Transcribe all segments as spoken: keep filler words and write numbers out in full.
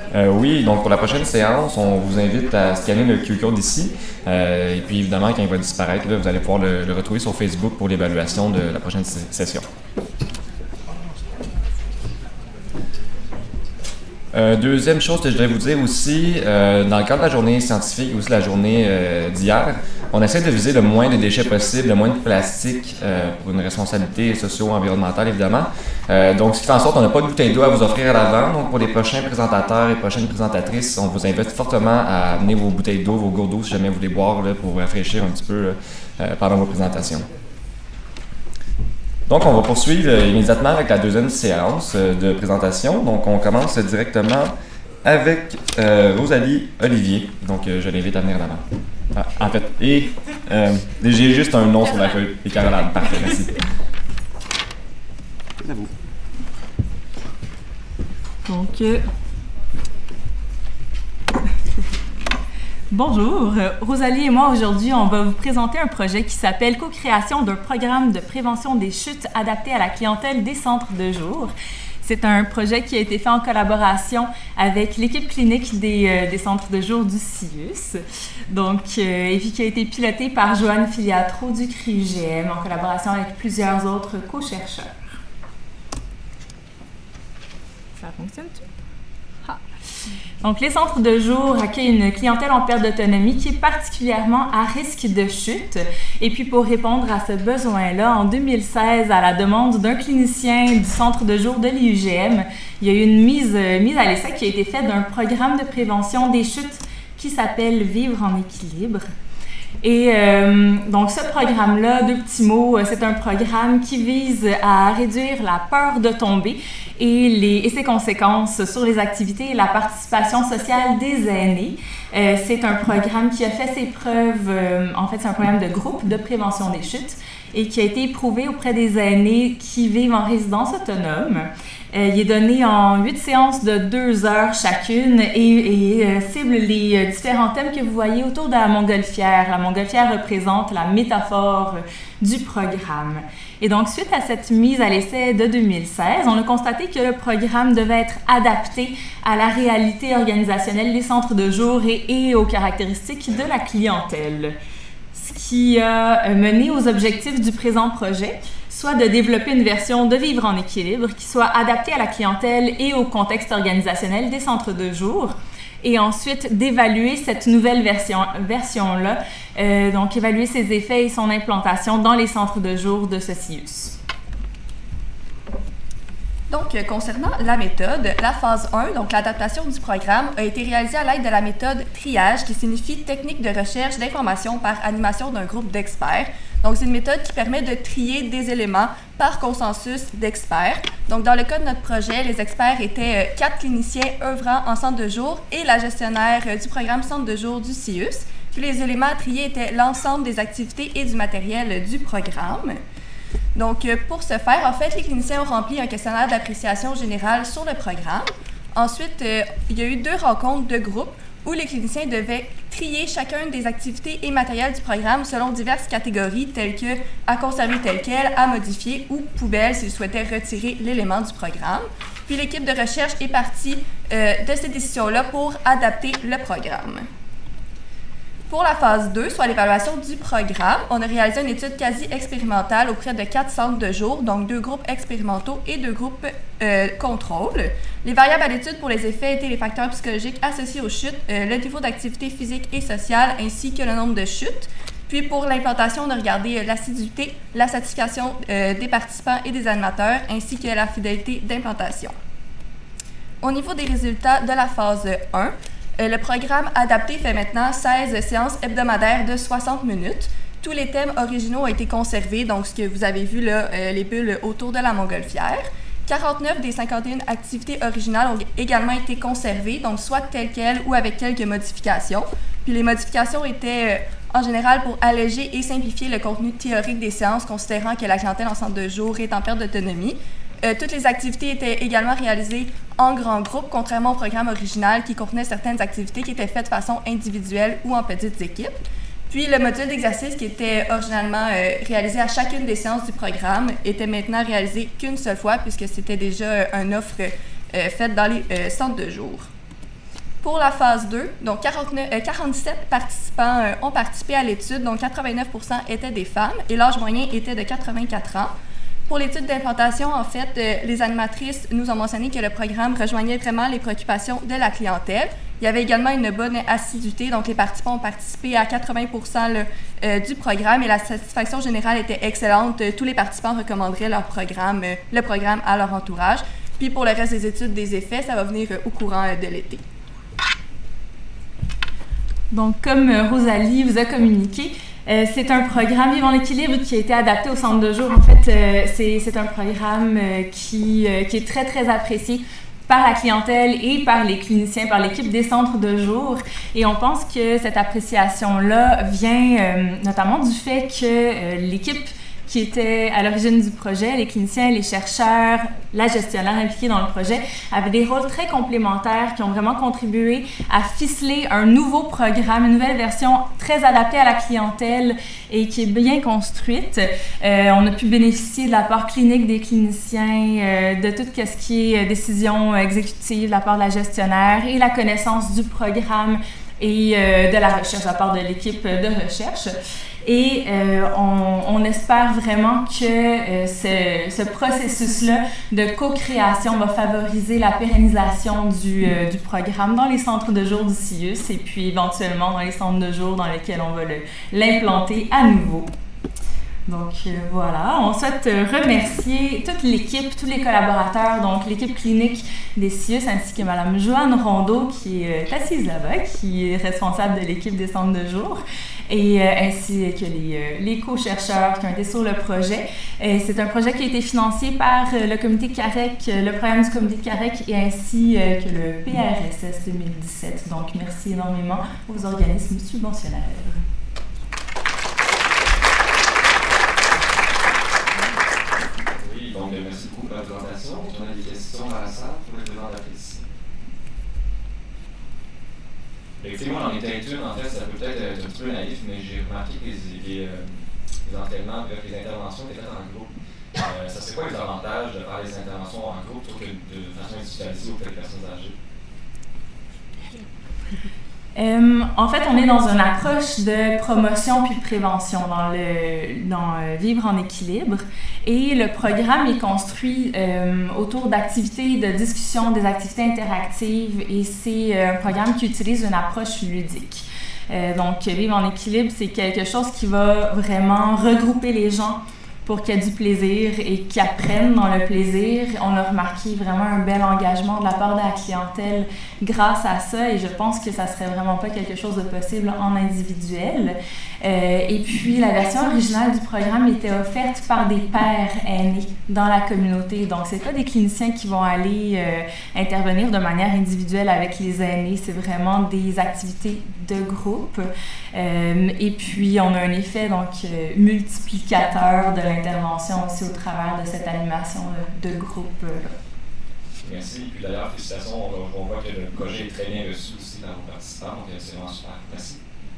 Euh, oui, donc pour la prochaine séance, on vous invite à scanner le Q R code ici. Euh, et puis évidemment, quand il va disparaître, là, vous allez pouvoir le, le retrouver sur Facebook pour l'évaluation de la prochaine session. Euh, deuxième chose que je voudrais vous dire aussi, euh, dans le cadre de la journée scientifique et aussi la journée euh, d'hier, on essaie de viser le moins de déchets possible, le moins de plastique euh, pour une responsabilité socio-environnementale évidemment. Euh, donc ce qui fait en sorte qu'on n'a pas de bouteille d'eau à vous offrir à l'avant. Donc pour les prochains présentateurs et prochaines présentatrices, on vous invite fortement à amener vos bouteilles d'eau, vos gourdes d'eau si jamais vous voulez boire là, pour vous rafraîchir un petit peu là, euh, pendant vos présentations. Donc, on va poursuivre immédiatement avec la deuxième séance de présentation. Donc, on commence directement avec euh, Rosalie Olivier. Donc, euh, je l'invite à venir là-bas. Ah, en fait, et euh, j'ai juste un nom sur la feuille. Et Caroline, parfait, merci. C'est à vous. Donc, euh... bonjour, Rosalie et moi aujourd'hui on va vous présenter un projet qui s'appelle Co-création d'un programme de prévention des chutes adapté à la clientèle des centres de jour. C'est un projet qui a été fait en collaboration avec l'équipe clinique des, euh, des centres de jour du C I U S, donc, euh, et puis qui a été piloté par Joanne Filiatro du C R I U G M en collaboration avec plusieurs autres co-chercheurs. Ça fonctionne-tu? Donc, les centres de jour accueillent une clientèle en perte d'autonomie qui est particulièrement à risque de chute. Et puis, pour répondre à ce besoin-là, en deux mille seize, à la demande d'un clinicien du centre de jour de l'I U G M, il y a eu une mise, mise à l'essai qui a été faite d'un programme de prévention des chutes qui s'appelle Vivre en équilibre. Et euh, donc, ce programme-là, deux petits mots, c'est un programme qui vise à réduire la peur de tomber et, les, et ses conséquences sur les activités et la participation sociale des aînés. Euh, c'est un programme qui a fait ses preuves, euh, en fait, c'est un programme de groupe de prévention des chutes et qui a été éprouvé auprès des aînés qui vivent en résidence autonome. Euh, il est donné en huit séances de deux heures chacune et, et euh, cible les euh, différents thèmes que vous voyez autour de la montgolfière. La montgolfière représente la métaphore euh, du programme. Et donc, suite à cette mise à l'essai de deux mille seize, on a constaté que le programme devait être adapté à la réalité organisationnelle des centres de jour et, et aux caractéristiques de la clientèle. Ce qui a mené aux objectifs du présent projet, soit de développer une version de Vivre en équilibre qui soit adaptée à la clientèle et au contexte organisationnel des centres de jour, et ensuite d'évaluer cette nouvelle version, version-là, euh, donc évaluer ses effets et son implantation dans les centres de jour de ce C I U S. Donc, concernant la méthode, la phase un, donc l'adaptation du programme, a été réalisée à l'aide de la méthode triage, qui signifie technique de recherche d'informations par animation d'un groupe d'experts. Donc, c'est une méthode qui permet de trier des éléments par consensus d'experts. Donc, dans le cas de notre projet, les experts étaient quatre cliniciens œuvrant en centre de jour et la gestionnaire du programme centre de jour du C I U S. Puis, les éléments triés étaient l'ensemble des activités et du matériel du programme. Donc, pour ce faire, en fait, les cliniciens ont rempli un questionnaire d'appréciation générale sur le programme. Ensuite, euh, il y a eu deux rencontres de groupe où les cliniciens devaient trier chacune des activités et matériels du programme selon diverses catégories telles que à conserver tel quel, à modifier ou poubelle s'ils souhaitaient retirer l'élément du programme. Puis l'équipe de recherche est partie euh, de ces décisions-là pour adapter le programme. Pour la phase deux, soit l'évaluation du programme, on a réalisé une étude quasi expérimentale auprès de quatre centres de jour, donc deux groupes expérimentaux et deux groupes euh, contrôle. Les variables à l'étude pour les effets étaient les facteurs psychologiques associés aux chutes, euh, le niveau d'activité physique et sociale, ainsi que le nombre de chutes. Puis pour l'implantation, on a regardé euh, l'assiduité, la satisfaction euh, des participants et des animateurs, ainsi que la fidélité d'implantation. Au niveau des résultats de la phase un, le programme adapté fait maintenant seize séances hebdomadaires de soixante minutes. Tous les thèmes originaux ont été conservés, donc ce que vous avez vu là, euh, les bulles autour de la montgolfière. quarante-neuf des cinquante et une activités originales ont également été conservées, donc soit telles quelles ou avec quelques modifications. Puis les modifications étaient euh, en général pour alléger et simplifier le contenu théorique des séances, considérant que la clientèle en centre de jour est en perte d'autonomie. Euh, toutes les activités étaient également réalisées en grand groupe, contrairement au programme original qui contenait certaines activités qui étaient faites de façon individuelle ou en petites équipes. Puis le module d'exercice qui était originalement euh, réalisé à chacune des séances du programme était maintenant réalisé qu'une seule fois puisque c'était déjà euh, une offre euh, faite dans les euh, centres de jour. Pour la phase deux, donc quarante-neuf, euh, quarante-sept participants euh, ont participé à l'étude, dont quatre-vingt-neuf pour cent étaient des femmes et l'âge moyen était de quatre-vingt-quatre ans. Pour l'étude d'implantation, en fait, euh, les animatrices nous ont mentionné que le programme rejoignait vraiment les préoccupations de la clientèle. Il y avait également une bonne assiduité, donc les participants ont participé à quatre-vingts pour cent le, euh, du programme et la satisfaction générale était excellente. Tous les participants recommanderaient leur programme, euh, le programme à leur entourage. Puis pour le reste des études des effets, ça va venir euh, au courant euh, de l'été. Donc, comme euh, Rosalie vous a communiqué, Euh, c'est un programme Vivre en équilibre qui a été adapté au centre de jour. En fait, euh, c'est, c'est un programme euh, qui, euh, qui est très, très apprécié par la clientèle et par les cliniciens, par l'équipe des centres de jour. Et on pense que cette appréciation-là vient euh, notamment du fait que euh, l'équipe qui était à l'origine du projet, les cliniciens, les chercheurs, la gestionnaire impliquée dans le projet, avaient des rôles très complémentaires qui ont vraiment contribué à ficeler un nouveau programme, une nouvelle version très adaptée à la clientèle et qui est bien construite. Euh, on a pu bénéficier de l'apport clinique des cliniciens, euh, de tout ce qui est décision exécutive de la part de la gestionnaire et la connaissance du programme et euh, de la recherche de la part de l'équipe de recherche. Et euh, on, on espère vraiment que euh, ce, ce processus-là de co-création va favoriser la pérennisation du, euh, du programme dans les centres de jour du C I U S et puis éventuellement dans les centres de jour dans lesquels on va le, l'implanter à nouveau. Donc euh, voilà, on souhaite remercier toute l'équipe, tous les collaborateurs, donc l'équipe clinique des C I U S ainsi que Mme Joanne Rondeau qui est assise là-bas, qui est responsable de l'équipe des centres de jour. Et euh, ainsi que les, euh, les co-chercheurs qui ont été sur le projet. Et c'est un projet qui a été financé par euh, le comité C A R E C, le programme du comité C A R E C et ainsi euh, que le P R S S deux mille dix-sept. Donc, merci énormément aux organismes subventionnaires. Oui, donc merci beaucoup pour la présentation. On a des questions dans la salle pour les demandes d'apprécier. Effectivement, j'en étais une, en fait, ça peut peut-être être un petit peu naïf, mais j'ai remarqué que les, les, les entraînements, les interventions étaient faites en groupe. Euh, ça serait quoi les avantages de faire les interventions en groupe plutôt que de façon individualisée auprès des personnes âgées? Euh, en fait, on est dans une approche de promotion puis de prévention dans, le, dans euh, Vivre en équilibre et le programme est construit euh, autour d'activités de discussion, des activités interactives et c'est euh, un programme qui utilise une approche ludique. Euh, donc, Vivre en équilibre, c'est quelque chose qui va vraiment regrouper les gens pour qu'il y ait du plaisir et qu'ils apprennent dans le plaisir. On a remarqué vraiment un bel engagement de la part de la clientèle grâce à ça et je pense que ça serait vraiment pas quelque chose de possible en individuel. Euh, et puis, la version originale du programme était offerte par des pairs aînés dans la communauté. Donc, c'est pas des cliniciens qui vont aller euh, intervenir de manière individuelle avec les aînés. C'est vraiment des activités de groupe. Euh, et puis, on a un effet donc euh, multiplicateur de l'intervention aussi au travers de cette animation de, de groupe. Là. Merci. Et puis d'ailleurs, félicitations. On, on voit que le projet est très bien reçu aussi par vos participants. Donc, c'est vraiment super. Merci.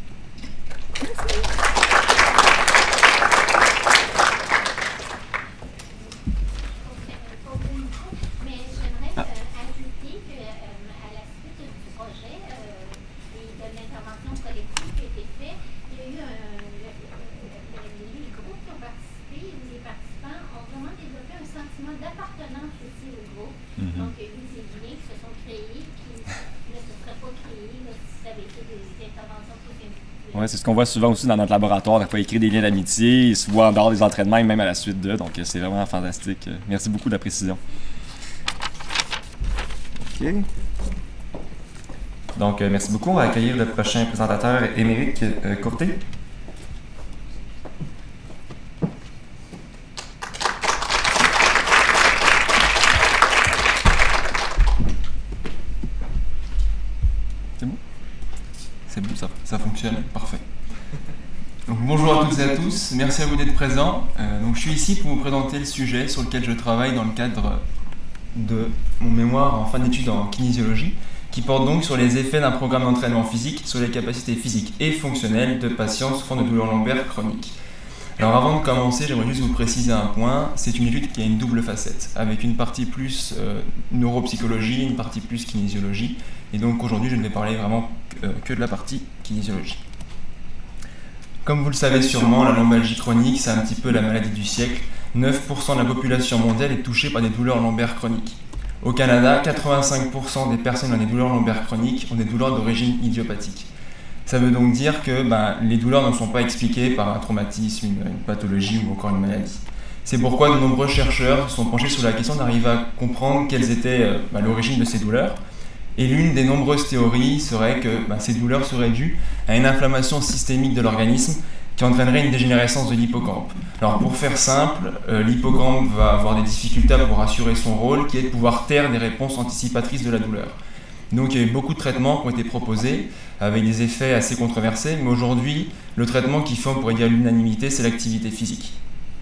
Ouais, c'est ce qu'on voit souvent aussi dans notre laboratoire. On a écrit des liens d'amitié, ils se voient en dehors des entraînements et même à la suite d'eux. Donc, c'est vraiment fantastique. Merci beaucoup de la précision. OK. Donc, euh, merci beaucoup. On va accueillir le prochain présentateur, Émeric euh, Courté. Ça fonctionne, parfait. Donc, bonjour à toutes et à tous, merci à vous d'être présents. Euh, donc, je suis ici pour vous présenter le sujet sur lequel je travaille dans le cadre de mon mémoire en fin d'études en kinésiologie, qui porte donc sur les effets d'un programme d'entraînement physique sur les capacités physiques et fonctionnelles de patients souffrant de douleurs lombaires chroniques. Alors avant de commencer, j'aimerais juste vous préciser un point. C'est une étude qui a une double facette, avec une partie plus euh, neuropsychologie, une partie plus kinésiologie. Et donc aujourd'hui, je ne vais parler vraiment que, euh, que de la partie kinésiologie. Comme vous le savez sûrement, la lombalgie chronique, c'est un petit peu la maladie du siècle. neuf pour cent de la population mondiale est touchée par des douleurs lombaires chroniques. Au Canada, quatre-vingt-cinq pour cent des personnes qui ont des douleurs lombaires chroniques ont des douleurs d'origine idiopathique. Ça veut donc dire que ben, les douleurs ne sont pas expliquées par un traumatisme, une, une pathologie ou encore une maladie. C'est pourquoi de nombreux chercheurs se sont penchés sur la question d'arriver à comprendre quelles étaient euh, ben, l'origine de ces douleurs. Et l'une des nombreuses théories serait que ben, ces douleurs seraient dues à une inflammation systémique de l'organisme qui entraînerait une dégénérescence de l'hippocampe. Alors pour faire simple, euh, l'hippocampe va avoir des difficultés pour assurer son rôle, qui est de pouvoir taire des réponses anticipatrices de la douleur. Donc il y a eu beaucoup de traitements qui ont été proposés, avec des effets assez controversés, mais aujourd'hui, le traitement qui fait, on pourrait dire, l'unanimité, c'est l'activité physique.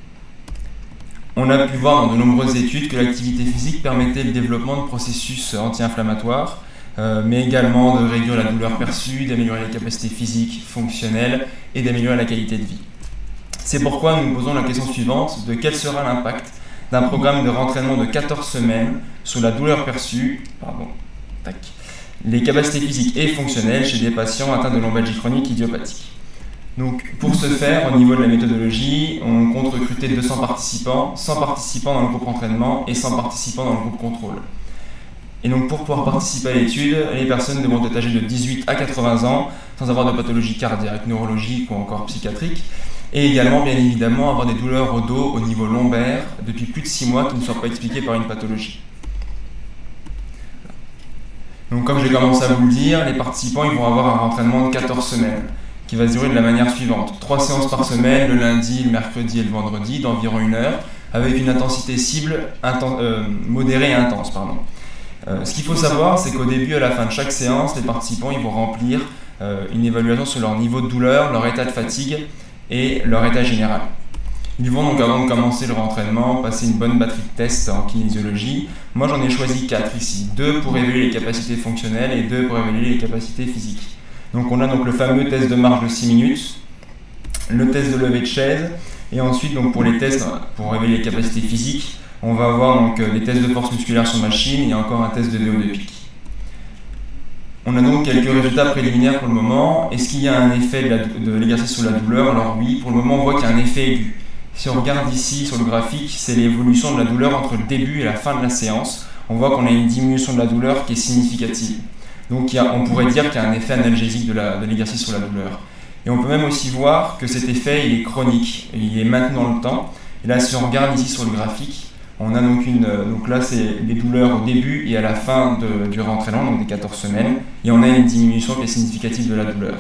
On a pu voir dans de nombreuses études que l'activité physique permettait le développement de processus anti-inflammatoires, euh, mais également de réduire la douleur perçue, d'améliorer les capacités physiques, fonctionnelles et d'améliorer la qualité de vie. C'est pourquoi nous nous posons la question suivante de quel sera l'impact d'un programme de rentraînement de quatorze semaines sur la douleur perçue, pardon, tac, les capacités physiques et fonctionnelles chez des patients atteints de lombalgie chronique idiopathique. Donc, pour ce faire, au niveau de la méthodologie, on compte recruter deux cents participants, cent participants dans le groupe entraînement et cent participants dans le groupe contrôle. Et donc, pour pouvoir participer à l'étude, les personnes devront être âgées de dix-huit à quatre-vingts ans, sans avoir de pathologie cardiaque, neurologique ou encore psychiatrique, et également, bien évidemment, avoir des douleurs au dos au niveau lombaire depuis plus de six mois qui ne soient pas expliquées par une pathologie. Donc, comme j'ai commencé à vous le dire, les participants ils vont avoir un entraînement de quatorze semaines, qui va se dérouler de la manière suivante. trois séances par semaine, le lundi, le mercredi et le vendredi, d'environ une heure, avec une intensité cible euh, modérée et intense. Pardon. Euh, ce qu'il faut savoir, c'est qu'au début et à la fin de chaque séance, les participants ils vont remplir euh, une évaluation sur leur niveau de douleur, leur état de fatigue et leur état général. Ils vont donc, avant de commencer leur entraînement, passer une bonne batterie de tests en kinésiologie. Moi, j'en ai choisi quatre ici. Deux pour évaluer les capacités fonctionnelles et deux pour évaluer les capacités physiques. Donc on a donc le fameux test de marche de six minutes, le test de levée de chaise, et ensuite donc pour les tests, pour révéler les capacités physiques, on va avoir donc des tests de force musculaire sur machine et encore un test de V O deux pic. On a donc quelques résultats préliminaires pour le moment. Est-ce qu'il y a un effet de, la, de l'exercice sur la douleur? Alors oui, pour le moment on voit qu'il y a un effet aigu. Si on regarde ici sur le graphique, c'est l'évolution de la douleur entre le début et la fin de la séance. On voit qu'on a une diminution de la douleur qui est significative. Donc il y a, on pourrait dire qu'il y a un effet analgésique de, la, de l'exercice sur la douleur. Et on peut même aussi voir que cet effet il est chronique, il est maintenu dans le temps. Et là si on regarde ici sur le graphique, on a donc une, donc là c'est les douleurs au début et à la fin de, du rentraînement, donc des quatorze semaines, et on a une diminution qui est significative de la douleur.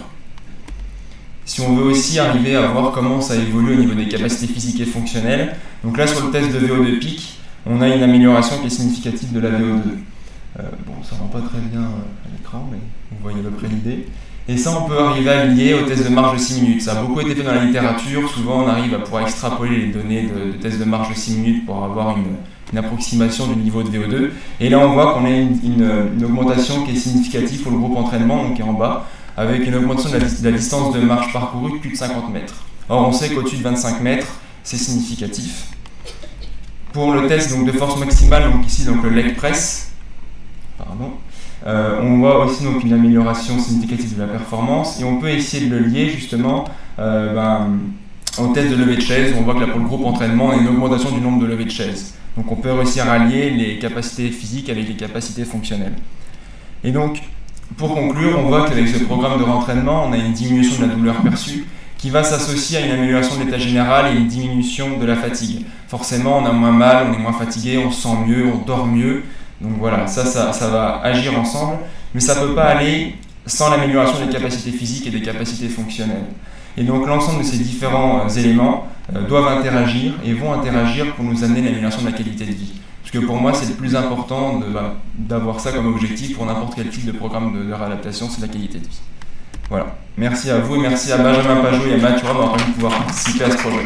Si on veut aussi arriver à voir comment ça évolue au niveau des capacités physiques et fonctionnelles, donc là sur le test de V O deux pic, on a une amélioration qui est significative de la V O deux. Euh, bon, ça ne rend pas très bien à l'écran, mais vous voyez à peu près l'idée. Et ça, on peut arriver à lier au test de marche de six minutes. Ça a beaucoup été fait dans la littérature. Souvent, on arrive à pouvoir extrapoler les données de, de test de marche de six minutes pour avoir une, une approximation du niveau de V O deux. Et là, on voit qu'on a une, une, une augmentation qui est significative pour le groupe entraînement, donc qui est en bas, avec une augmentation de la, de la distance de marche parcourue de plus de cinquante mètres. Or, on sait qu'au-dessus de vingt-cinq mètres, c'est significatif. Pour le test donc, de force maximale, donc ici donc le leg press, Pardon. Euh, on voit aussi donc une amélioration significative de la performance et on peut essayer de le lier justement euh, ben, au test de levée de chaise. On voit que là pour le groupe entraînement, on a une augmentation du nombre de levées de chaise. Donc on peut réussir à lier les capacités physiques avec les capacités fonctionnelles. Et donc pour conclure, on voit qu'avec ce programme de rentraînement, on a une diminution de la douleur perçue qui va s'associer à une amélioration de l'état général et une diminution de la fatigue. Forcément, on a moins mal, on est moins fatigué, on se sent mieux, on dort mieux. Donc voilà, ça, ça, ça va agir ensemble, mais ça ne peut pas aller sans l'amélioration des capacités physiques et des capacités fonctionnelles. Et donc l'ensemble de ces différents euh, éléments euh, doivent interagir et vont interagir pour nous amener l'amélioration de la qualité de vie. Parce que pour moi, c'est le plus important de, bah, d'avoir ça comme objectif pour n'importe quel type de programme de, de réadaptation, c'est la qualité de vie. Voilà, merci à vous et merci à Benjamin Pajot et à Mathieu d'avoir permis de pouvoir participer à ce projet.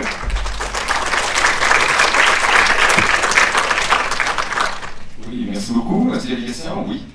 Merci beaucoup. Est-ce qu'il y a des questions? Oui.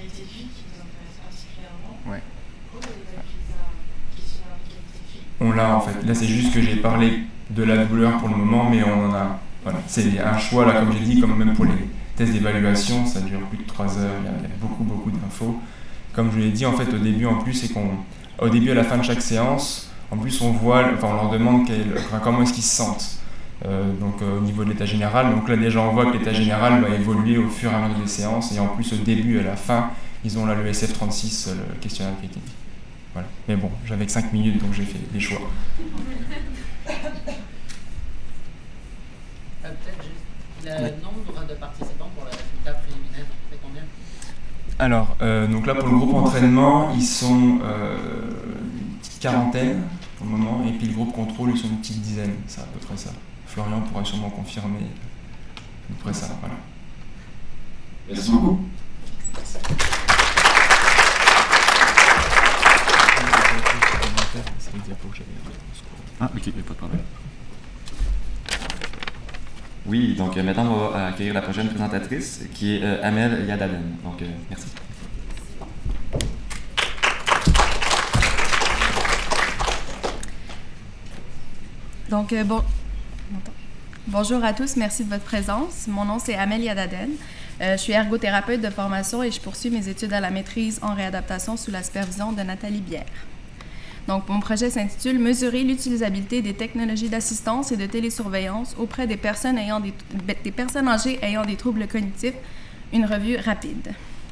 qualité de vie qui vous intéresse particulièrement. Ouais. Pourquoi vous avez fait un questionnaire de qualité de vie? On l'a en fait. Là, c'est juste que j'ai parlé de la douleur pour le moment, mais on en a. Voilà. C'est un choix, là, comme j'ai dit, comme même pour les tests d'évaluation, ça dure plus de trois heures, il y a, il y a beaucoup, beaucoup d'infos. Comme je vous l'ai dit, en fait, au début, en plus, c'est qu'on. Au début, à la fin de chaque séance, en plus, on voit, enfin, on leur demande quel, enfin, comment est-ce qu'ils se sentent. Euh, donc, euh, au niveau de l'état général. Donc là, déjà, on voit que l'état général va évoluer au fur et à mesure des séances. Et en plus, au début et à la fin, ils ont là le S F trente-six, le questionnaire de qualité de vie. Voilà. Mais bon, j'avais que cinq minutes, donc j'ai fait des choix. Euh, Peut-être juste le Ouais. nombre de participants pour le résultat préliminaire, c'est combien? Alors, euh, donc là, pour le groupe entraînement, ils sont euh, une petite quarantaine pour le moment. Et puis le groupe contrôle, ils sont une petite dizaine. C'est à peu près ça. Florian pourra sûrement confirmer à peu près ça. Voilà. Merci beaucoup. Ah, ok, pas de problème. Oui, donc euh, maintenant, on va accueillir la prochaine présentatrice, qui est euh, Amel Yadaden. Donc, euh, merci. Donc, euh, bon... Bonjour à tous, merci de votre présence. Mon nom, c'est Amel Yadaden. Euh, je suis ergothérapeute de formation et je poursuis mes études à la maîtrise en réadaptation sous la supervision de Nathalie Bière. Donc, mon projet s'intitule « Mesurer l'utilisabilité des technologies d'assistance et de télésurveillance auprès des personnes, ayant des, des personnes âgées ayant des troubles cognitifs », une revue rapide.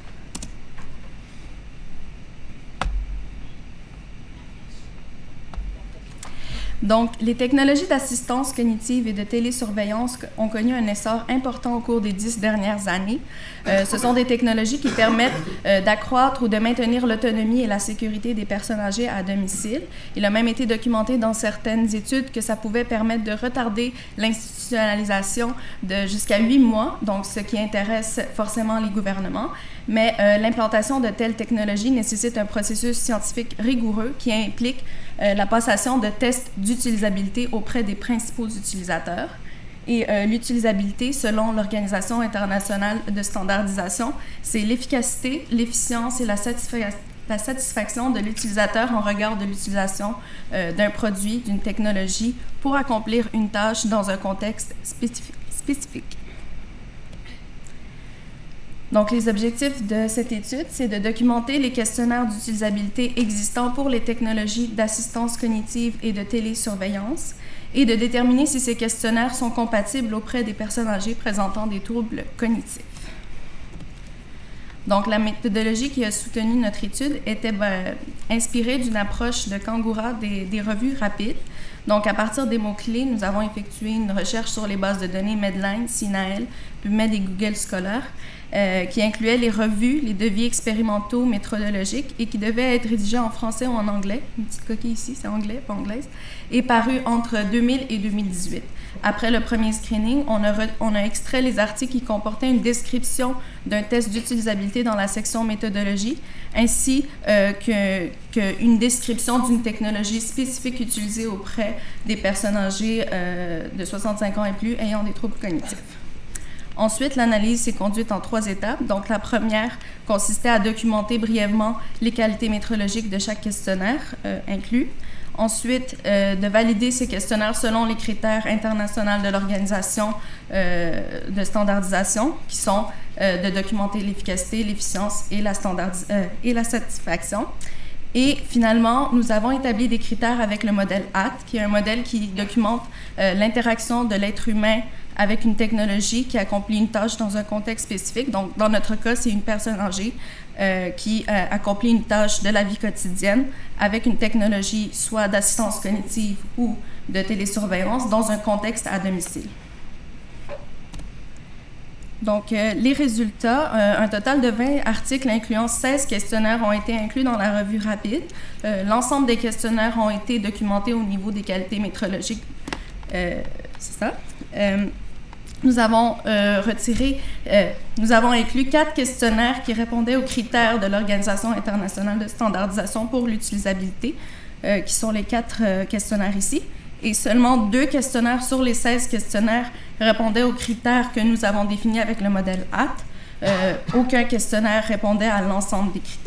Donc, les technologies d'assistance cognitive et de télésurveillance ont connu un essor important au cours des dix dernières années. Euh, ce sont des technologies qui permettent euh, d'accroître ou de maintenir l'autonomie et la sécurité des personnes âgées à domicile. Il a même été documenté dans certaines études que ça pouvait permettre de retarder l'institutionnalisation de jusqu'à huit mois, donc ce qui intéresse forcément les gouvernements. Mais euh, l'implantation de telles technologies nécessite un processus scientifique rigoureux qui implique euh, la passation de tests d'utilisabilité auprès des principaux utilisateurs. Et euh, l'utilisabilité, selon l'Organisation internationale de standardisation, c'est l'efficacité, l'efficience et la, satisfa la satisfaction de l'utilisateur en regard de l'utilisation euh, d'un produit, d'une technologie pour accomplir une tâche dans un contexte spécifique. spécifique. Donc, les objectifs de cette étude, c'est de documenter les questionnaires d'utilisabilité existants pour les technologies d'assistance cognitive et de télésurveillance et de déterminer si ces questionnaires sont compatibles auprès des personnes âgées présentant des troubles cognitifs. Donc, la méthodologie qui a soutenu notre étude était ben, inspirée d'une approche de Kangoura des, des revues rapides. Donc, à partir des mots-clés, nous avons effectué une recherche sur les bases de données Medline, Sinael, PubMed et Google Scholar, euh, qui incluait les revues, les devis expérimentaux méthodologiques et qui devaient être rédigés en français ou en anglais. Une petite coquille ici, c'est anglais, pas anglaise. Et paru entre deux mille et deux mille dix-huit. Après le premier screening, on a, re, on a extrait les articles qui comportaient une description d'un test d'utilisabilité dans la section méthodologie, ainsi euh, qu'une que description d'une technologie spécifique utilisée auprès des personnes âgées euh, de soixante-cinq ans et plus ayant des troubles cognitifs. Ensuite, l'analyse s'est conduite en trois étapes. Donc, la première consistait à documenter brièvement les qualités métrologiques de chaque questionnaire euh, inclus. Ensuite, euh, de valider ces questionnaires selon les critères internationaux de l'organisation euh, de standardisation, qui sont euh, de documenter l'efficacité, l'efficience et, la euh, et la satisfaction. Et finalement, nous avons établi des critères avec le modèle A T, qui est un modèle qui documente euh, l'interaction de l'être humain avec une technologie qui accomplit une tâche dans un contexte spécifique. Donc, dans notre cas, c'est une personne âgée euh, qui euh, accomplit une tâche de la vie quotidienne avec une technologie soit d'assistance cognitive ou de télésurveillance dans un contexte à domicile. Donc, euh, les résultats, euh, un total de vingt articles incluant seize questionnaires ont été inclus dans la revue rapide. Euh, L'ensemble des questionnaires ont été documentés au niveau des qualités métrologiques. Euh, C'est ça. Euh, nous avons euh, retiré, euh, nous avons inclus quatre questionnaires qui répondaient aux critères de l'Organisation internationale de standardisation pour l'utilisabilité, euh, qui sont les quatre euh, questionnaires ici. Et seulement deux questionnaires sur les seize questionnaires répondaient aux critères que nous avons définis avec le modèle A T. euh, aucun questionnaire répondait à l'ensemble des critères.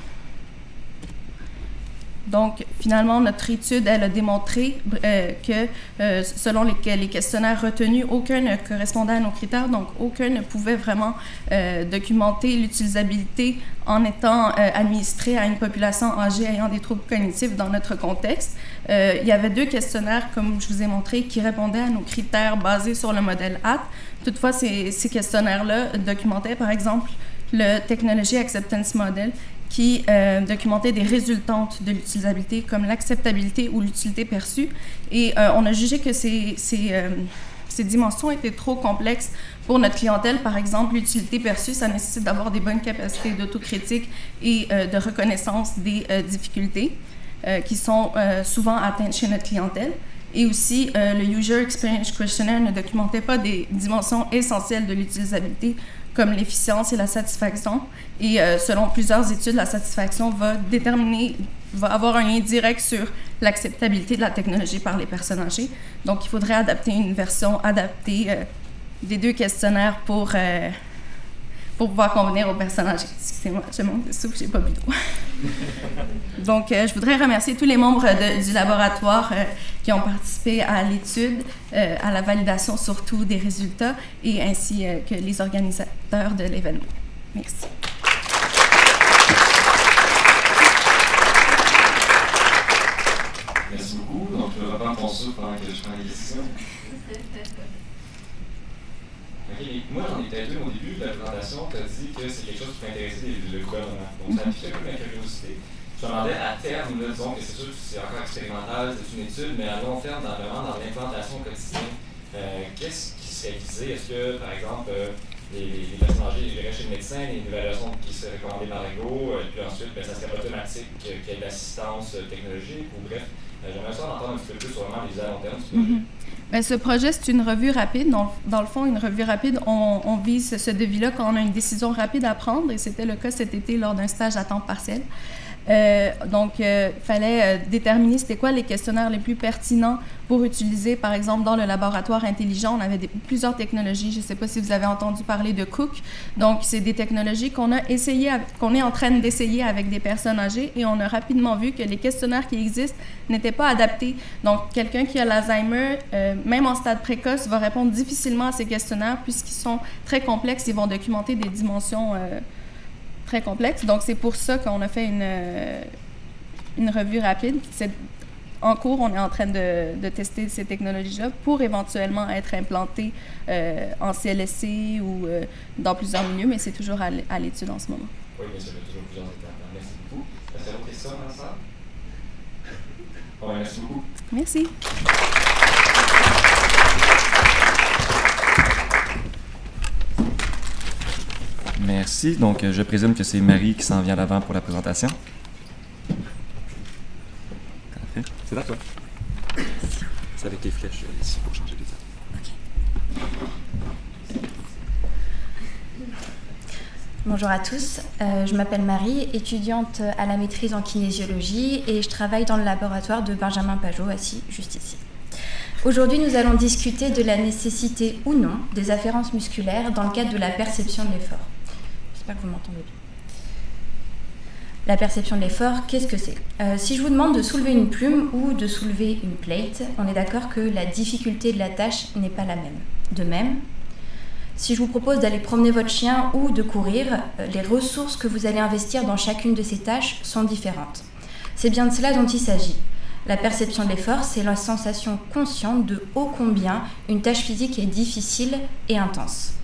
Donc, finalement, notre étude, elle a démontré euh, que, euh, selon les, les questionnaires retenus, aucun ne correspondait à nos critères, donc aucun ne pouvait vraiment euh, documenter l'utilisabilité en étant euh, administré à une population âgée ayant des troubles cognitifs dans notre contexte. Euh, il y avait deux questionnaires, comme je vous ai montré, qui répondaient à nos critères basés sur le modèle A T. Toutefois, ces, ces questionnaires-là documentaient, par exemple, le Technology Acceptance Model, qui euh, documentait des résultantes de l'utilisabilité comme l'acceptabilité ou l'utilité perçue. Et euh, on a jugé que ces, ces, euh, ces dimensions étaient trop complexes pour notre clientèle. Par exemple, l'utilité perçue, ça nécessite d'avoir des bonnes capacités d'autocritique et euh, de reconnaissance des euh, difficultés euh, qui sont euh, souvent atteintes chez notre clientèle. Et aussi, euh, le User Experience Questionnaire ne documentait pas des dimensions essentielles de l'utilisabilité comme l'efficience et la satisfaction. Et euh, selon plusieurs études, la satisfaction va déterminer, va avoir un lien direct sur l'acceptabilité de la technologie par les personnes âgées. Donc, il faudrait adapter une version adaptée euh, des deux questionnaires pour, euh, pour pouvoir convenir aux personnes âgées. Excusez-moi, je manque de souffle, j'ai pas bu d'eau. Donc, euh, je voudrais remercier tous les membres de, du laboratoire euh, qui ont participé à l'étude, euh, à la validation surtout des résultats, et ainsi euh, que les organisateurs de l'événement. Merci. Merci beaucoup. Donc, je vais reprendre ton souffle pendant que je prends les questions. Ok, moi j'en ai peut-être eu au début de la présentation, tu as dit que c'est quelque chose qui peut intéresser le gouvernement. Donc ça a piqué un peu ma curiosité. Je me demandais à terme, là, disons que c'est sûr que c'est encore expérimental, c'est une étude, mais à long terme, dans, vraiment dans l'implantation quotidienne, euh, qu'est-ce qui serait visé? Est-ce que, par exemple, euh, les, les personnes âgées iraient chez le médecin, une évaluation qui serait recommandée par Ego, euh, puis ensuite, ben, ça serait automatique qu'il y ait de l'assistance technologique, ou bref, euh, j'aimerais ça en entendre un petit peu plus sur vraiment les à long terme du projet. Mm-hmm. Bien, ce projet, c'est une revue rapide. Donc, dans le fond, une revue rapide, on, on vise ce devis-là quand on a une décision rapide à prendre, et c'était le cas cet été lors d'un stage à temps partiel. Euh, donc, il euh, fallait euh, déterminer c'était quoi les questionnaires les plus pertinents pour utiliser, par exemple, dans le laboratoire intelligent. On avait des, plusieurs technologies. Je ne sais pas si vous avez entendu parler de Cook. Donc, c'est des technologies qu'on a essayé, qu'on est en train d'essayer avec des personnes âgées, et on a rapidement vu que les questionnaires qui existent n'étaient pas adaptés. Donc, quelqu'un qui a l'Alzheimer, euh, même en stade précoce, va répondre difficilement à ces questionnaires puisqu'ils sont très complexes. Ils vont documenter des dimensions euh, très complexe. Donc, c'est pour ça qu'on a fait une, euh, une revue rapide. C'est, en cours, on est en train de, de tester ces technologies-là pour éventuellement être implantées euh, en C L S C ou euh, dans plusieurs milieux, mais c'est toujours à, à l'étude en ce moment. Oui, bien sûr, il y a toujours plusieurs étapes. Merci beaucoup. Est-ce qu'il y a d'autres questions dans ça? Bon, merci beaucoup. Merci. Merci. Donc, je présume que c'est Marie qui s'en vient à l'avant pour la présentation. Parfait. C'est d'accord. C'est avec les flèches ici pour changer les étapes. OK. Bonjour à tous. Euh, je m'appelle Marie, étudiante à la maîtrise en kinésiologie, et je travaille dans le laboratoire de Benjamin Pajot, assis juste ici. Aujourd'hui, nous allons discuter de la nécessité ou non des afférences musculaires dans le cadre de la perception de l'effort. J'espère que vous m'entendez bien. La perception de l'effort, qu'est-ce que c'est? euh, Si je vous demande de soulever une plume ou de soulever une plate, on est d'accord que la difficulté de la tâche n'est pas la même. De même, si je vous propose d'aller promener votre chien ou de courir, euh, les ressources que vous allez investir dans chacune de ces tâches sont différentes. C'est bien de cela dont il s'agit. La perception de l'effort, c'est la sensation consciente de ô combien une tâche physique est difficile et intense.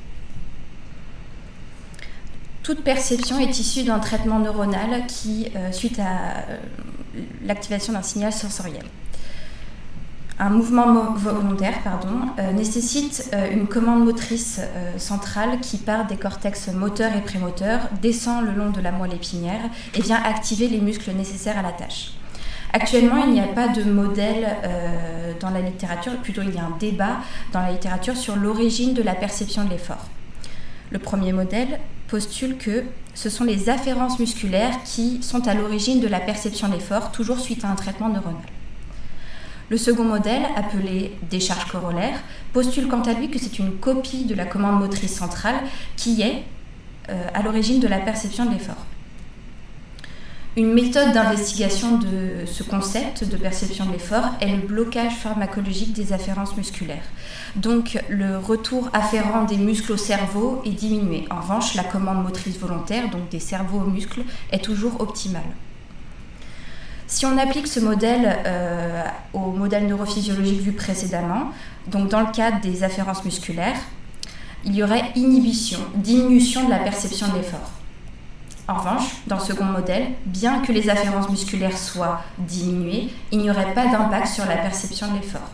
Toute perception est issue d'un traitement neuronal qui, euh, suite à euh, l'activation d'un signal sensoriel. Un mouvement volontaire pardon, euh, nécessite euh, une commande motrice euh, centrale qui part des cortex moteurs et prémoteurs, descend le long de la moelle épinière et vient activer les muscles nécessaires à la tâche. Actuellement, il n'y a pas de modèle euh, dans la littérature, plutôt il y a un débat dans la littérature sur l'origine de la perception de l'effort. Le premier modèle postule que ce sont les afférences musculaires qui sont à l'origine de la perception de l'effort, toujours suite à un traitement neuronal. Le second modèle, appelé décharge corollaire, postule quant à lui que c'est une copie de la commande motrice centrale qui est euh, à l'origine de la perception de l'effort. Une méthode d'investigation de ce concept de perception de l'effort est le blocage pharmacologique des afférences musculaires. Donc le retour afférent des muscles au cerveau est diminué. En revanche, la commande motrice volontaire, donc des cerveaux aux muscles, est toujours optimale. Si on applique ce modèle euh, au modèle neurophysiologique vu précédemment, donc dans le cadre des afférences musculaires, il y aurait inhibition, diminution de la perception de l'effort. En revanche, dans le second modèle, bien que les afférences musculaires soient diminuées, il n'y aurait pas d'impact sur la perception de l'effort.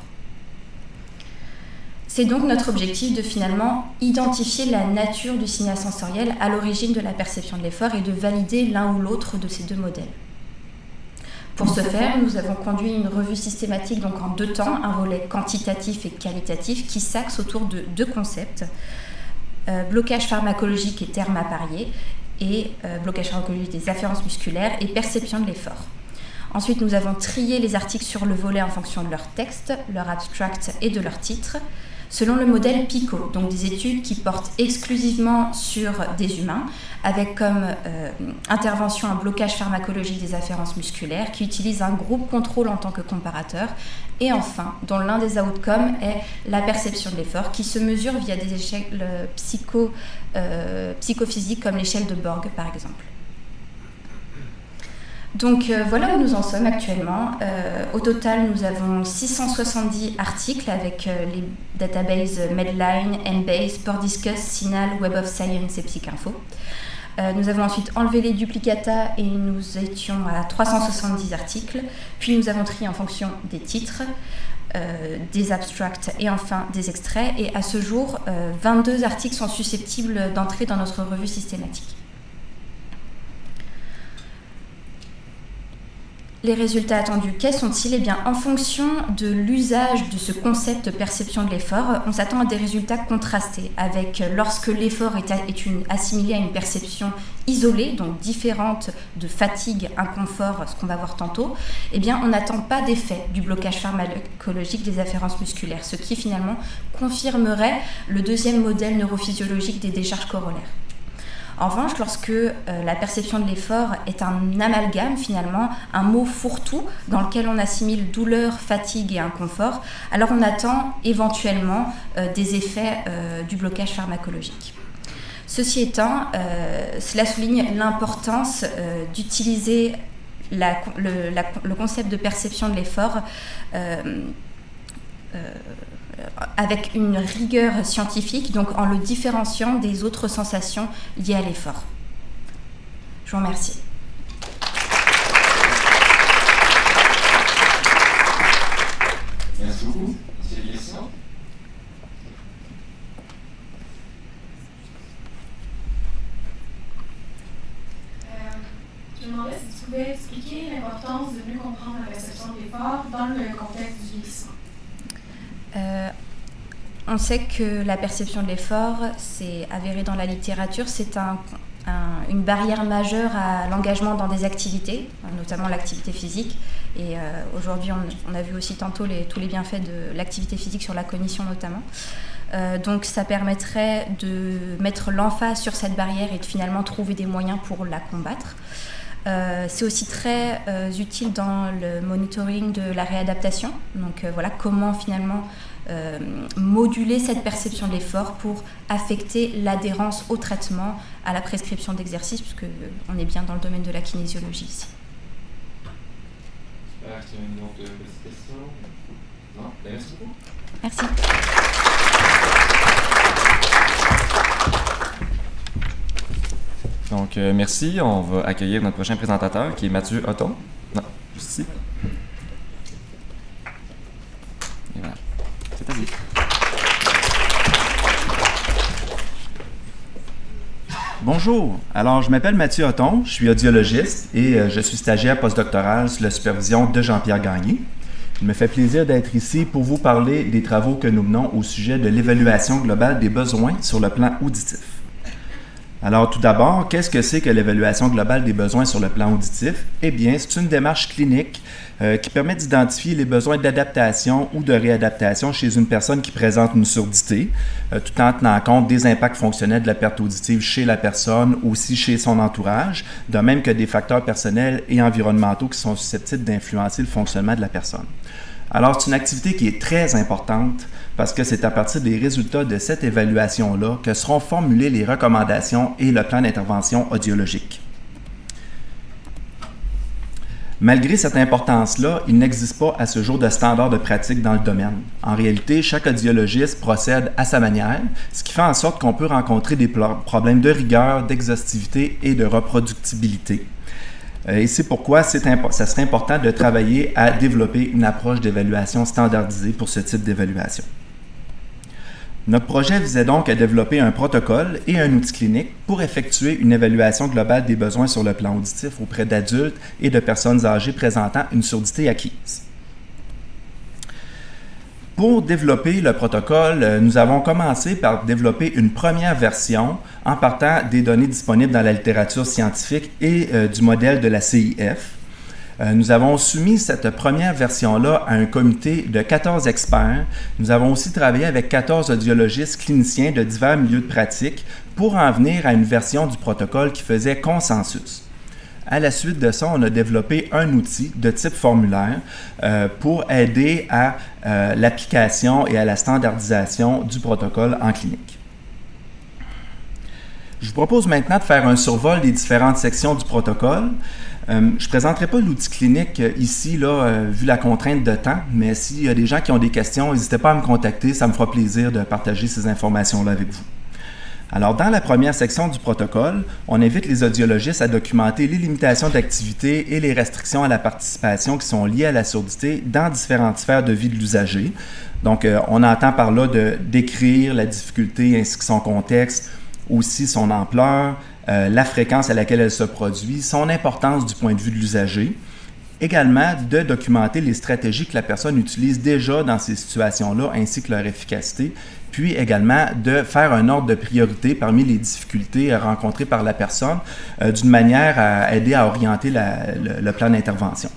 C'est donc notre objectif de finalement identifier la nature du signal sensoriel à l'origine de la perception de l'effort et de valider l'un ou l'autre de ces deux modèles. Pour ce faire, nous avons conduit une revue systématique donc en deux temps, un volet quantitatif et qualitatif qui s'axe autour de deux concepts, euh, blocage pharmacologique et termes appariés, et euh, blocage pharmacologique des afférences musculaires et perception de l'effort. Ensuite, nous avons trié les articles sur le volet en fonction de leur texte, leur abstract et de leur titre, selon le modèle PICO, donc des études qui portent exclusivement sur des humains, avec comme euh, intervention un blocage pharmacologique des afférences musculaires, qui utilise un groupe contrôle en tant que comparateur, et enfin, dont l'un des outcomes est la perception de l'effort, qui se mesure via des échelles psycho, euh, psychophysiques comme l'échelle de Borg, par exemple. Donc euh, voilà où nous en sommes actuellement. Euh, au total, nous avons six cent soixante-dix articles avec euh, les databases Medline, Embase, Pordiscus, Cinal, Web of Science et PsycInfo. Euh, nous avons ensuite enlevé les duplicata et nous étions à trois cent soixante-dix articles. Puis nous avons trié en fonction des titres, euh, des abstracts et enfin des extraits. Et à ce jour, euh, vingt-deux articles sont susceptibles d'entrer dans notre revue systématique. Les résultats attendus, quels sont-ils? Eh bien, en fonction de l'usage de ce concept de perception de l'effort, on s'attend à des résultats contrastés, avec lorsque l'effort est, est une, assimilé à une perception isolée, donc différente de fatigue, inconfort, ce qu'on va voir tantôt, eh bien, on n'attend pas d'effet du blocage pharmacologique des afférences musculaires, ce qui finalement confirmerait le deuxième modèle neurophysiologique des décharges corollaires. En revanche, lorsque euh, la perception de l'effort est un amalgame, finalement, un mot fourre-tout dans lequel on assimile douleur, fatigue et inconfort, alors on attend éventuellement euh, des effets euh, du blocage pharmacologique. Ceci étant, euh, cela souligne l'importance euh, d'utiliser la, le, la, le concept de perception de l'effort euh, euh, avec une rigueur scientifique, donc en le différenciant des autres sensations liées à l'effort. Je vous remercie. Merci beaucoup. C'est des questions? Je me demandais si tu pouvais expliquer l'importance de mieux comprendre la perception de l'effort dans le contexte du vieillissement. Euh, on sait que la perception de l'effort, c'est avéré dans la littérature, c'est un, un, une barrière majeure à l'engagement dans des activités, notamment l'activité physique. Et euh, aujourd'hui, on, on a vu aussi tantôt les, tous les bienfaits de l'activité physique sur la cognition notamment. Euh, donc ça permettrait de mettre l'emphase sur cette barrière et de finalement trouver des moyens pour la combattre. Euh, c'est aussi très euh, utile dans le monitoring de la réadaptation. Donc euh, voilà comment finalement euh, moduler cette perception de l'effort pour affecter l'adhérence au traitement, à la prescription d'exercice, puisque euh, on est bien dans le domaine de la kinésiologie ici. Super, tu as une autre petite question? Non? Merci beaucoup. Merci. Donc, euh, merci. On va accueillir notre prochain présentateur, qui est Mathieu Hotton. Non, juste ici. Et voilà. C'est à lui. Bonjour. Alors, je m'appelle Mathieu Hotton, je suis audiologiste et euh, je suis stagiaire postdoctoral sous la supervision de Jean-Pierre Gagné. Il me fait plaisir d'être ici pour vous parler des travaux que nous menons au sujet de l'évaluation globale des besoins sur le plan auditif. Alors, tout d'abord, qu'est-ce que c'est que l'évaluation globale des besoins sur le plan auditif? Eh bien, c'est une démarche clinique euh, qui permet d'identifier les besoins d'adaptation ou de réadaptation chez une personne qui présente une surdité, euh, tout en tenant compte des impacts fonctionnels de la perte auditive chez la personne, aussi chez son entourage, de même que des facteurs personnels et environnementaux qui sont susceptibles d'influencer le fonctionnement de la personne. Alors, c'est une activité qui est très importante parce que c'est à partir des résultats de cette évaluation-là que seront formulées les recommandations et le plan d'intervention audiologique. Malgré cette importance-là, il n'existe pas à ce jour de standard de pratique dans le domaine. En réalité, chaque audiologiste procède à sa manière, ce qui fait en sorte qu'on peut rencontrer des problèmes de rigueur, d'exhaustivité et de reproductibilité. Et c'est pourquoi c'est impo- ça serait important de travailler à développer une approche d'évaluation standardisée pour ce type d'évaluation. Notre projet visait donc à développer un protocole et un outil clinique pour effectuer une évaluation globale des besoins sur le plan auditif auprès d'adultes et de personnes âgées présentant une surdité acquise. Pour développer le protocole, nous avons commencé par développer une première version en partant des données disponibles dans la littérature scientifique et euh, du modèle de la C I F. Euh, nous avons soumis cette première version-là à un comité de quatorze experts. Nous avons aussi travaillé avec quatorze audiologistes cliniciens de divers milieux de pratique pour en venir à une version du protocole qui faisait consensus. À la suite de ça, on a développé un outil de type formulaire euh, pour aider à euh, l'application et à la standardisation du protocole en clinique. Je vous propose maintenant de faire un survol des différentes sections du protocole. Euh, je ne présenterai pas l'outil clinique euh, ici, là, euh, vu la contrainte de temps, mais s'il y a des gens qui ont des questions, n'hésitez pas à me contacter, ça me fera plaisir de partager ces informations-là avec vous. Alors, dans la première section du protocole, on invite les audiologistes à documenter les limitations d'activité et les restrictions à la participation qui sont liées à la surdité dans différentes sphères de vie de l'usager. Donc, euh, on entend par là de décrire la difficulté ainsi que son contexte, aussi son ampleur, euh, la fréquence à laquelle elle se produit, son importance du point de vue de l'usager. Également, de documenter les stratégies que la personne utilise déjà dans ces situations-là, ainsi que leur efficacité, puis également de faire un ordre de priorité parmi les difficultés rencontrées par la personne, euh, d'une manière à aider à orienter la, le, le plan d'intervention.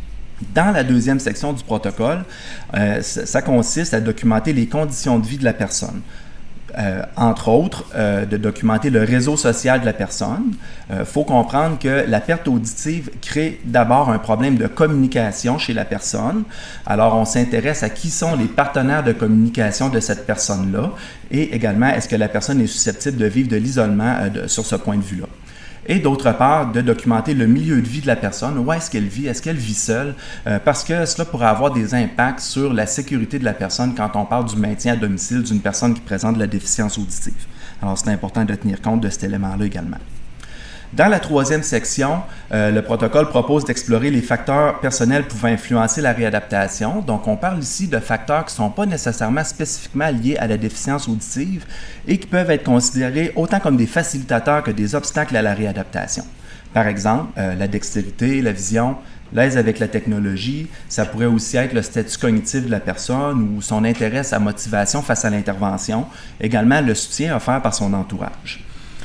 Dans la deuxième section du protocole, euh, ça, ça consiste à documenter les conditions de vie de la personne. Euh, entre autres, euh, de documenter le réseau social de la personne. Il euh, faut comprendre que la perte auditive crée d'abord un problème de communication chez la personne. Alors, on s'intéresse à qui sont les partenaires de communication de cette personne-là et également, est-ce que la personne est susceptible de vivre de l'isolement euh, de, sur ce point de vue-là. Et d'autre part, de documenter le milieu de vie de la personne. Où est-ce qu'elle vit? Est-ce qu'elle vit seule? Euh, parce que cela pourrait avoir des impacts sur la sécurité de la personne quand on parle du maintien à domicile d'une personne qui présente de la déficience auditive. Alors, c'est important de tenir compte de cet élément-là également. Dans la troisième section, euh, le protocole propose d'explorer les facteurs personnels pouvant influencer la réadaptation. Donc, on parle ici de facteurs qui ne sont pas nécessairement spécifiquement liés à la déficience auditive et qui peuvent être considérés autant comme des facilitateurs que des obstacles à la réadaptation. Par exemple, euh, la dextérité, la vision, l'aise avec la technologie, ça pourrait aussi être le statut cognitif de la personne ou son intérêt, sa motivation face à l'intervention, également le soutien offert par son entourage.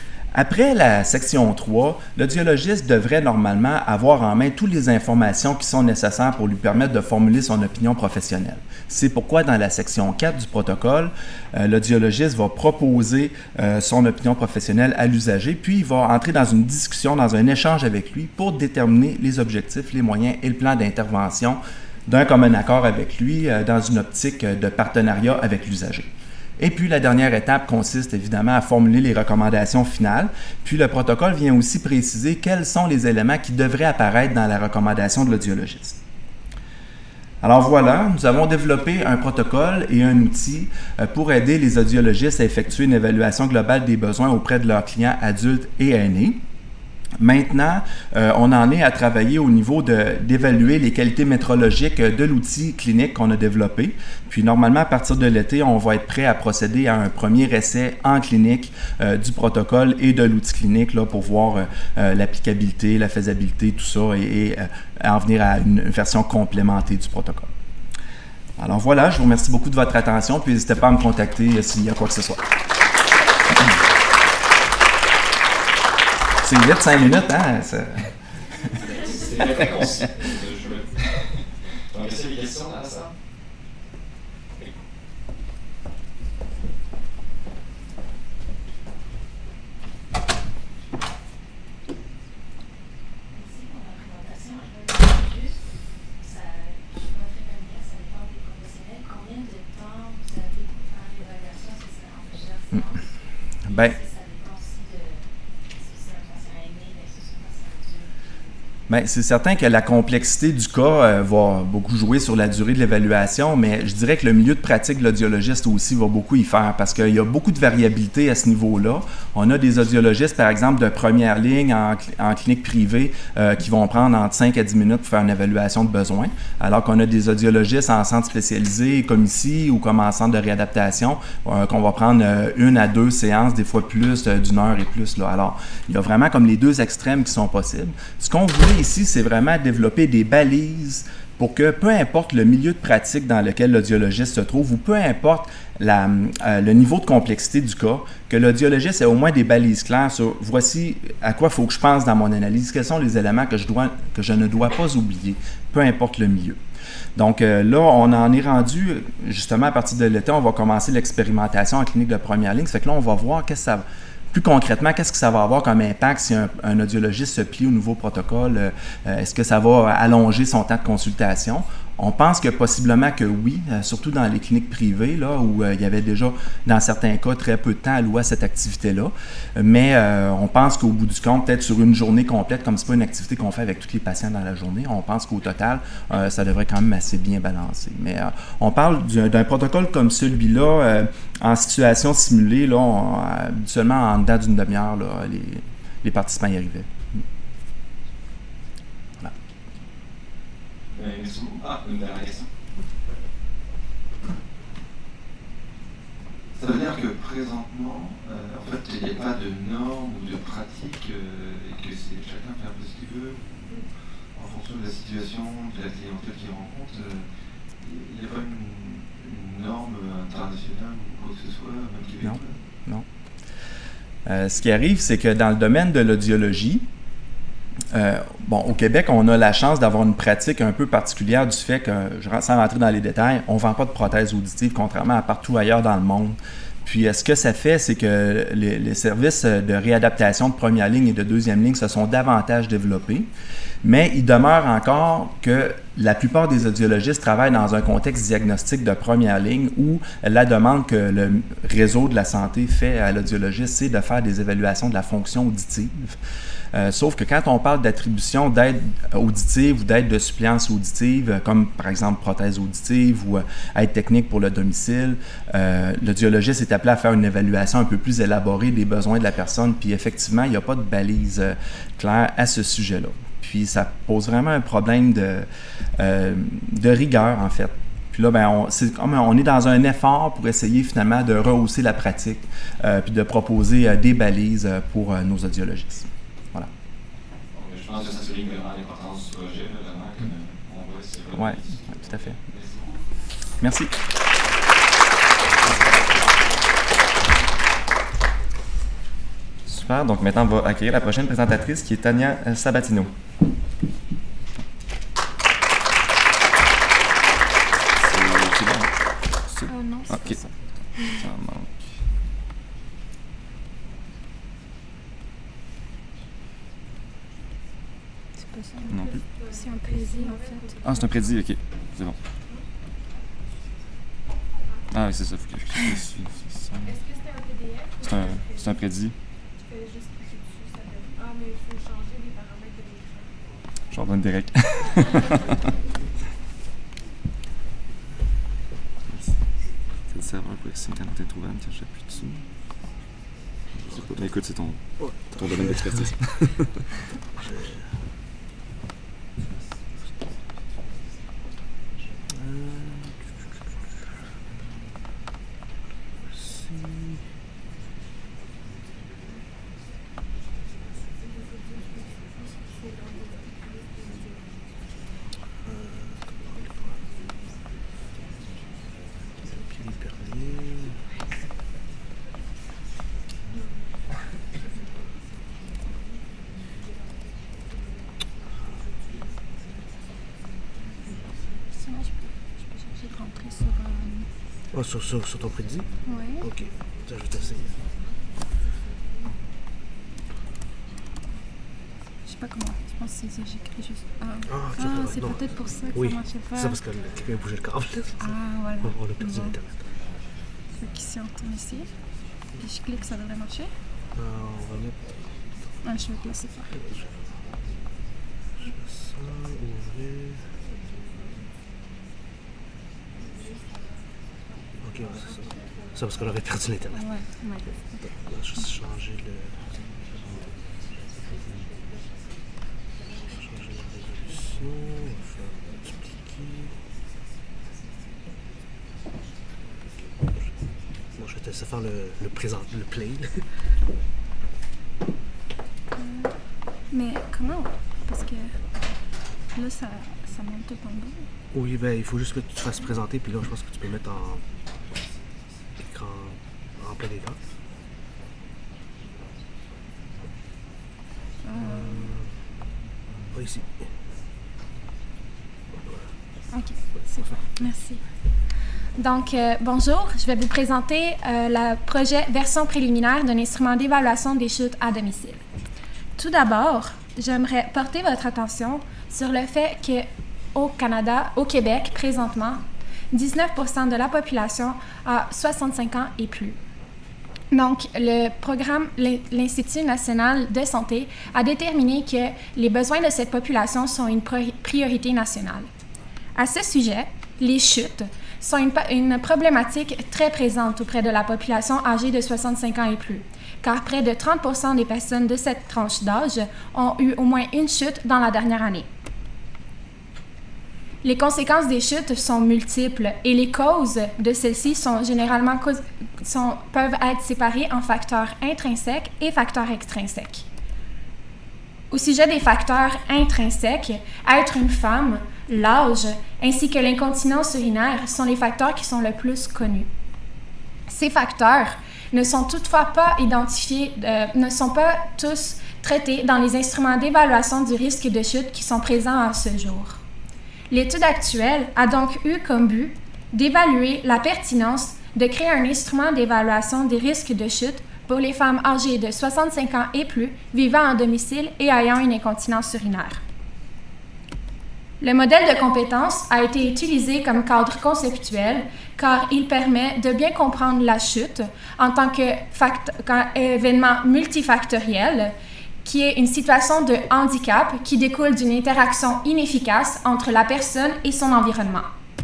Après la section trois, l'audiologiste devrait normalement avoir en main toutes les informations qui sont nécessaires pour lui permettre de formuler son opinion professionnelle. C'est pourquoi dans la section quatre du protocole, euh, l'audiologiste va proposer euh, son opinion professionnelle à l'usager, puis il va entrer dans une discussion, dans un échange avec lui pour déterminer les objectifs, les moyens et le plan d'intervention d'un commun accord avec lui euh, dans une optique de partenariat avec l'usager. Et puis, la dernière étape consiste évidemment à formuler les recommandations finales. Puis, le protocole vient aussi préciser quels sont les éléments qui devraient apparaître dans la recommandation de l'audiologiste. Alors voilà, nous avons développé un protocole et un outil pour aider les audiologistes à effectuer une évaluation globale des besoins auprès de leurs clients adultes et aînés. Maintenant, euh, on en est à travailler au niveau de, d'évaluer les qualités métrologiques de l'outil clinique qu'on a développé. Puis normalement, à partir de l'été, on va être prêt à procéder à un premier essai en clinique euh, du protocole et de l'outil clinique là, pour voir euh, euh, l'applicabilité, la faisabilité, tout ça, et, et euh, en venir à une, une version complémentée du protocole. Alors voilà, je vous remercie beaucoup de votre attention, puis n'hésitez pas à me contacter s'il y a quoi que ce soit. C'est vite, cinq minutes, hein? C'est très concis. Donc, est-ce qu'il y a des questions dans la salle? Ben, ben, c'est certain que la complexité du cas euh, va beaucoup jouer sur la durée de l'évaluation, mais je dirais que le milieu de pratique de l'audiologiste aussi va beaucoup y faire parce qu'il y a beaucoup de variabilité à ce niveau-là. On a des audiologistes, par exemple, de première ligne en, en clinique privée euh, qui vont prendre entre cinq à dix minutes pour faire une évaluation de besoin, alors qu'on a des audiologistes en centre spécialisé comme ici ou comme en centre de réadaptation euh, qu'on va prendre euh, une à deux séances, des fois plus, euh, d'une heure et plus. Là. Alors, il y a vraiment comme les deux extrêmes qui sont possibles. Ce qu'on voulait ici, c'est vraiment développer des balises pour que, peu importe le milieu de pratique dans lequel l'audiologiste se trouve ou peu importe la, euh, le niveau de complexité du cas, que l'audiologiste ait au moins des balises claires sur voici à quoi il faut que je pense dans mon analyse, quels sont les éléments que je, dois, que je ne dois pas oublier, peu importe le milieu. Donc euh, là, on en est rendu, justement, à partir de l'été, on va commencer l'expérimentation en clinique de première ligne. Ça fait que là, on va voir qu'est-ce que ça va. Plus concrètement, qu'est-ce que ça va avoir comme impact si un, un audiologiste se plie au nouveau protocole? Euh, est-ce que ça va allonger son temps de consultation? On pense que possiblement que oui, euh, surtout dans les cliniques privées, là, où euh, il y avait déjà, dans certains cas, très peu de temps alloué à cette activité-là. Mais euh, on pense qu'au bout du compte, peut-être sur une journée complète, comme ce n'est pas une activité qu'on fait avec tous les patients dans la journée, on pense qu'au total, euh, ça devrait quand même assez bien balancer. Mais euh, on parle d'un protocole comme celui-là, euh, en situation simulée, là, on, euh, habituellement en dedans d'une demi-heure, là, les, les participants y arrivaient. Merci beaucoup. Ah, une dernière question. Ça veut dire que présentement, euh, en fait, il n'y a pas de normes ou de pratiques euh, et que chacun fait un peu ce qu'il veut en fonction de la situation, de la clientèle qu'il rencontre. Euh, il n'y a pas une, une norme internationale ou quoi que ce soit, même québécoise? Non, non. Euh, ce qui arrive, c'est que dans le domaine de l'audiologie, Euh, bon, au Québec, on a la chance d'avoir une pratique un peu particulière du fait que, sans rentrer dans les détails, on ne vend pas de prothèses auditives, contrairement à partout ailleurs dans le monde. Puis, ce que ça fait, c'est que les, les services de réadaptation de première ligne et de deuxième ligne se sont davantage développés, mais il demeure encore que la plupart des audiologistes travaillent dans un contexte diagnostique de première ligne où la demande que le réseau de la santé fait à l'audiologiste, c'est de faire des évaluations de la fonction auditive. Euh, sauf que quand on parle d'attribution d'aide auditive ou d'aide de suppléance auditive, comme par exemple prothèse auditive ou euh, aide technique pour le domicile, euh, l'audiologiste est appelé à faire une évaluation un peu plus élaborée des besoins de la personne, puis effectivement, il n'y a pas de balise euh, claire à ce sujet-là. Puis ça pose vraiment un problème de, euh, de rigueur, en fait. Puis là, ben, on, c'est comme on est dans un effort pour essayer finalement de rehausser la pratique, euh, puis de proposer euh, des balises euh, pour euh, nos audiologistes. Voilà. Donc, je pense que ça souligne vraiment l'importance du projet, là, vraiment, qu'on voit c'est Oui, ouais, tout à fait. Merci. Super. Donc maintenant, on va accueillir la prochaine présentatrice qui est Tania Sabatino. C'est bon. C'est... Oh non, c'est OK. pas ça. Ça manque. C'est pas ça. Non plus. C'est un prédit en fait. Ah, c'est un prédit, OK. C'est bon. Ah oui, c'est ça. Faut que je clique dessus. C'est ça. Est-ce que c'était un P D F? C'est un, c'est un prédit. Tu fais juste cliquer dessus, ça donne. Ah, mais il faut changer les paramètres de l'écran. Je redonne direct. C'est le serveur pour essayer quand t'es trouvable, tiens, j'appuie dessus. Je sais pas. Mais écoute, c'est ton, ton domaine d'expertise. Oh, sur, sur, sur ton prédit? Oui. Ok, ça, je vais t'essayer. Je sais pas comment. Je pense que c'est j'écris juste. Ah, Ah, ah c'est peut-être pour ça que oui. ça marchait pas. C'est ça parce que quelqu'un a bougé le câble. Ah, voilà. On, on a perdu bon. l'Internet. Fait qu'ici, on tourne ici. Puis je clique, ça devrait marcher. Euh, on va mettre. Ah, je vais te laisser faire. Je fais ça, ouvrir. Ok, ouais, c'est ça. Ça parce qu'on aurait perdu l'Internet. Ouais, ouais. On va juste changer le. Changer la résolution. On va faire dupliquer. Bon, je vais te laisser faire le, le présent, le play. euh, mais comment? Parce que là, ça, ça monte tout en bas. Oui, ben il faut juste que tu te fasses présenter, puis là, je pense que tu peux mettre en écran, en plein écran. Euh... Pas ici. Ok, c'est bon. Merci. Donc, euh, bonjour, je vais vous présenter euh, le projet version préliminaire d'un instrument d'évaluation des chutes à domicile. Tout d'abord, j'aimerais porter votre attention sur le fait qu'au Canada, au Québec, présentement, dix-neuf pour cent de la population a soixante-cinq ans et plus. Donc, le programme, l'Institut national de santé a déterminé que les besoins de cette population sont une priorité nationale. À ce sujet, les chutes sont une, une problématique très présente auprès de la population âgée de soixante-cinq ans et plus, car près de trente pour cent des personnes de cette tranche d'âge ont eu au moins une chute dans la dernière année. Les conséquences des chutes sont multiples et les causes de celles-ci sont généralement sont, peuvent être séparées en facteurs intrinsèques et facteurs extrinsèques. Au sujet des facteurs intrinsèques, être une femme, l'âge ainsi que l'incontinence urinaire sont les facteurs qui sont le plus connus. Ces facteurs ne sont toutefois pas identifiés, euh, ne sont pas tous traités dans les instruments d'évaluation du risque de chute qui sont présents à ce jour. L'étude actuelle a donc eu comme but d'évaluer la pertinence de créer un instrument d'évaluation des risques de chute pour les femmes âgées de soixante-cinq ans et plus vivant en domicile et ayant une incontinence urinaire. Le modèle de compétence a été utilisé comme cadre conceptuel car il permet de bien comprendre la chute en tant qu'événement multifactoriel qui est une situation de handicap qui découle d'une interaction inefficace entre la personne et son environnement.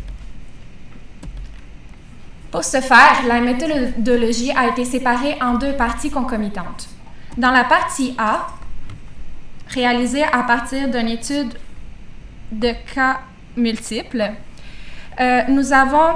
Pour ce faire, la méthodologie a été séparée en deux parties concomitantes. Dans la partie A, réalisée à partir d'une étude de cas multiples, euh, nous avons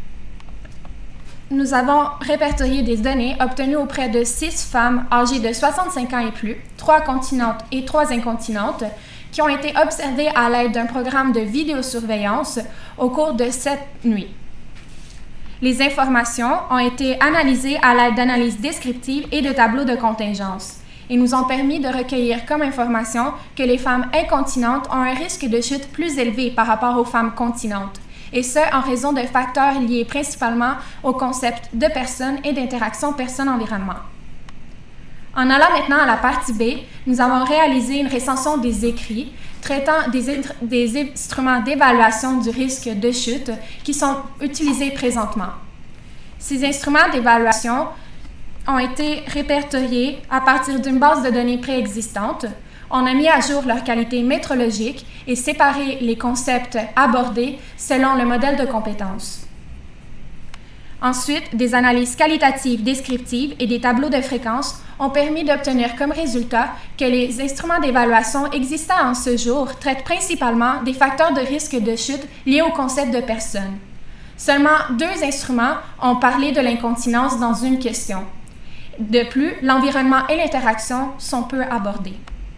Nous avons répertorié des données obtenues auprès de six femmes âgées de soixante-cinq ans et plus, trois continentes et trois incontinentes, qui ont été observées à l'aide d'un programme de vidéosurveillance au cours de sept nuits. Les informations ont été analysées à l'aide d'analyses descriptives et de tableaux de contingence et nous ont permis de recueillir comme information que les femmes incontinentes ont un risque de chute plus élevé par rapport aux femmes continentes, et ce, en raison de facteurs liés principalement au concept de personne et d'interaction personne-environnement. En allant maintenant à la partie B, nous avons réalisé une recension des écrits traitant des, des instruments d'évaluation du risque de chute qui sont utilisés présentement. Ces instruments d'évaluation ont été répertoriés à partir d'une base de données préexistante. On a mis à jour leur qualité métrologique et séparé les concepts abordés selon le modèle de compétences. Ensuite, des analyses qualitatives descriptives et des tableaux de fréquence ont permis d'obtenir comme résultat que les instruments d'évaluation existants en ce jour traitent principalement des facteurs de risque de chute liés au concept de personne. Seulement deux instruments ont parlé de l'incontinence dans une question. De plus, l'environnement et l'interaction sont peu abordés.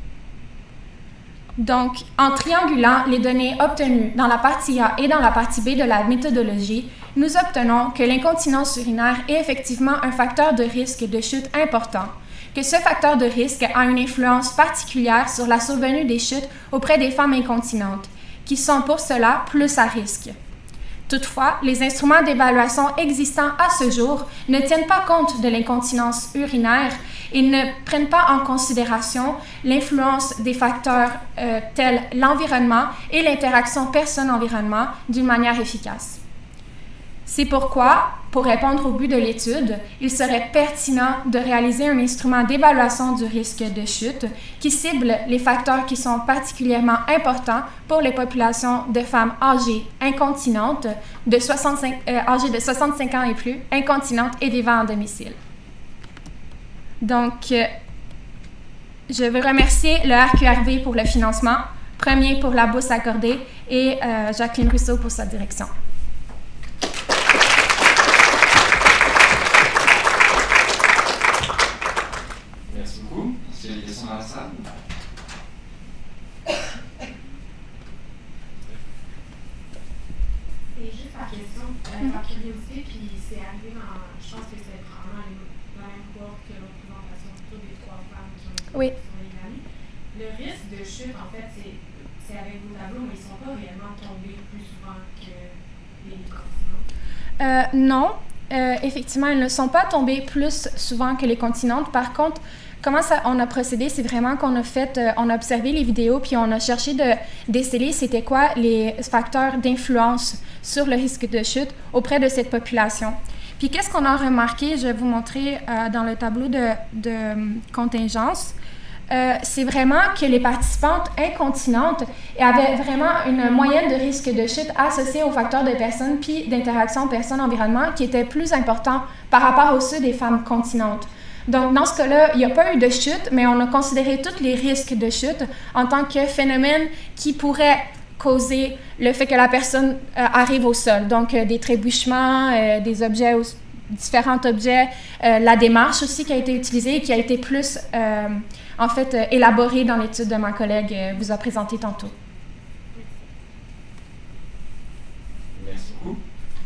Donc, en triangulant les données obtenues dans la partie A et dans la partie B de la méthodologie, nous obtenons que l'incontinence urinaire est effectivement un facteur de risque de chute important, que ce facteur de risque a une influence particulière sur la survenue des chutes auprès des femmes incontinentes, qui sont pour cela plus à risque. Toutefois, les instruments d'évaluation existants à ce jour ne tiennent pas compte de l'incontinence urinaire et ne prennent pas en considération l'influence des facteurs euh, tels l'environnement et l'interaction personne-environnement d'une manière efficace. C'est pourquoi, pour répondre au but de l'étude, il serait pertinent de réaliser un instrument d'évaluation du risque de chute qui cible les facteurs qui sont particulièrement importants pour les populations de femmes âgées incontinentes, de soixante-cinq, euh, âgées de soixante-cinq ans et plus, incontinentes et vivant en domicile. Donc, euh, je veux remercier le R Q R V pour le financement, Premier pour la bourse accordée et euh, Jacqueline Rousseau pour sa direction. Merci beaucoup. Est-ce qu'il y a des questions dans la salle? C'est juste par question, euh, par curiosité, puis c'est arrivé dans, je pense que c'est probablement la même cohorte que l'autre présentation, plutôt des trois femmes qui ont été oui. sur les années. Le risque de chute, en fait, c'est avec vos tableaux, mais ils ne sont pas réellement tombés plus souvent que les continentes? Euh, non. Euh, effectivement, ils ne sont pas tombés plus souvent que les continentes. Par contre, comment ça, on a procédé, c'est vraiment qu'on a fait, euh, on a observé les vidéos, puis on a cherché de déceler c'était quoi les facteurs d'influence sur le risque de chute auprès de cette population. Puis qu'est-ce qu'on a remarqué, je vais vous montrer euh, dans le tableau de, de euh, contingence. Euh, c'est vraiment que les participantes incontinentes avaient vraiment une moyenne de risque de chute associée aux facteurs de personnes puis d'interaction personne-environnement qui était plus important par rapport aux ceux des femmes continentes. Donc, dans ce cas-là, il n'y a pas eu de chute, mais on a considéré tous les risques de chute en tant que phénomène qui pourrait causer le fait que la personne euh, arrive au sol. Donc, euh, des trébuchements, euh, des objets, différents objets, euh, la démarche aussi qui a été utilisée et qui a été plus... Euh, en fait, euh, élaboré dans l'étude de ma collègue euh, vous a présenté tantôt. Merci beaucoup.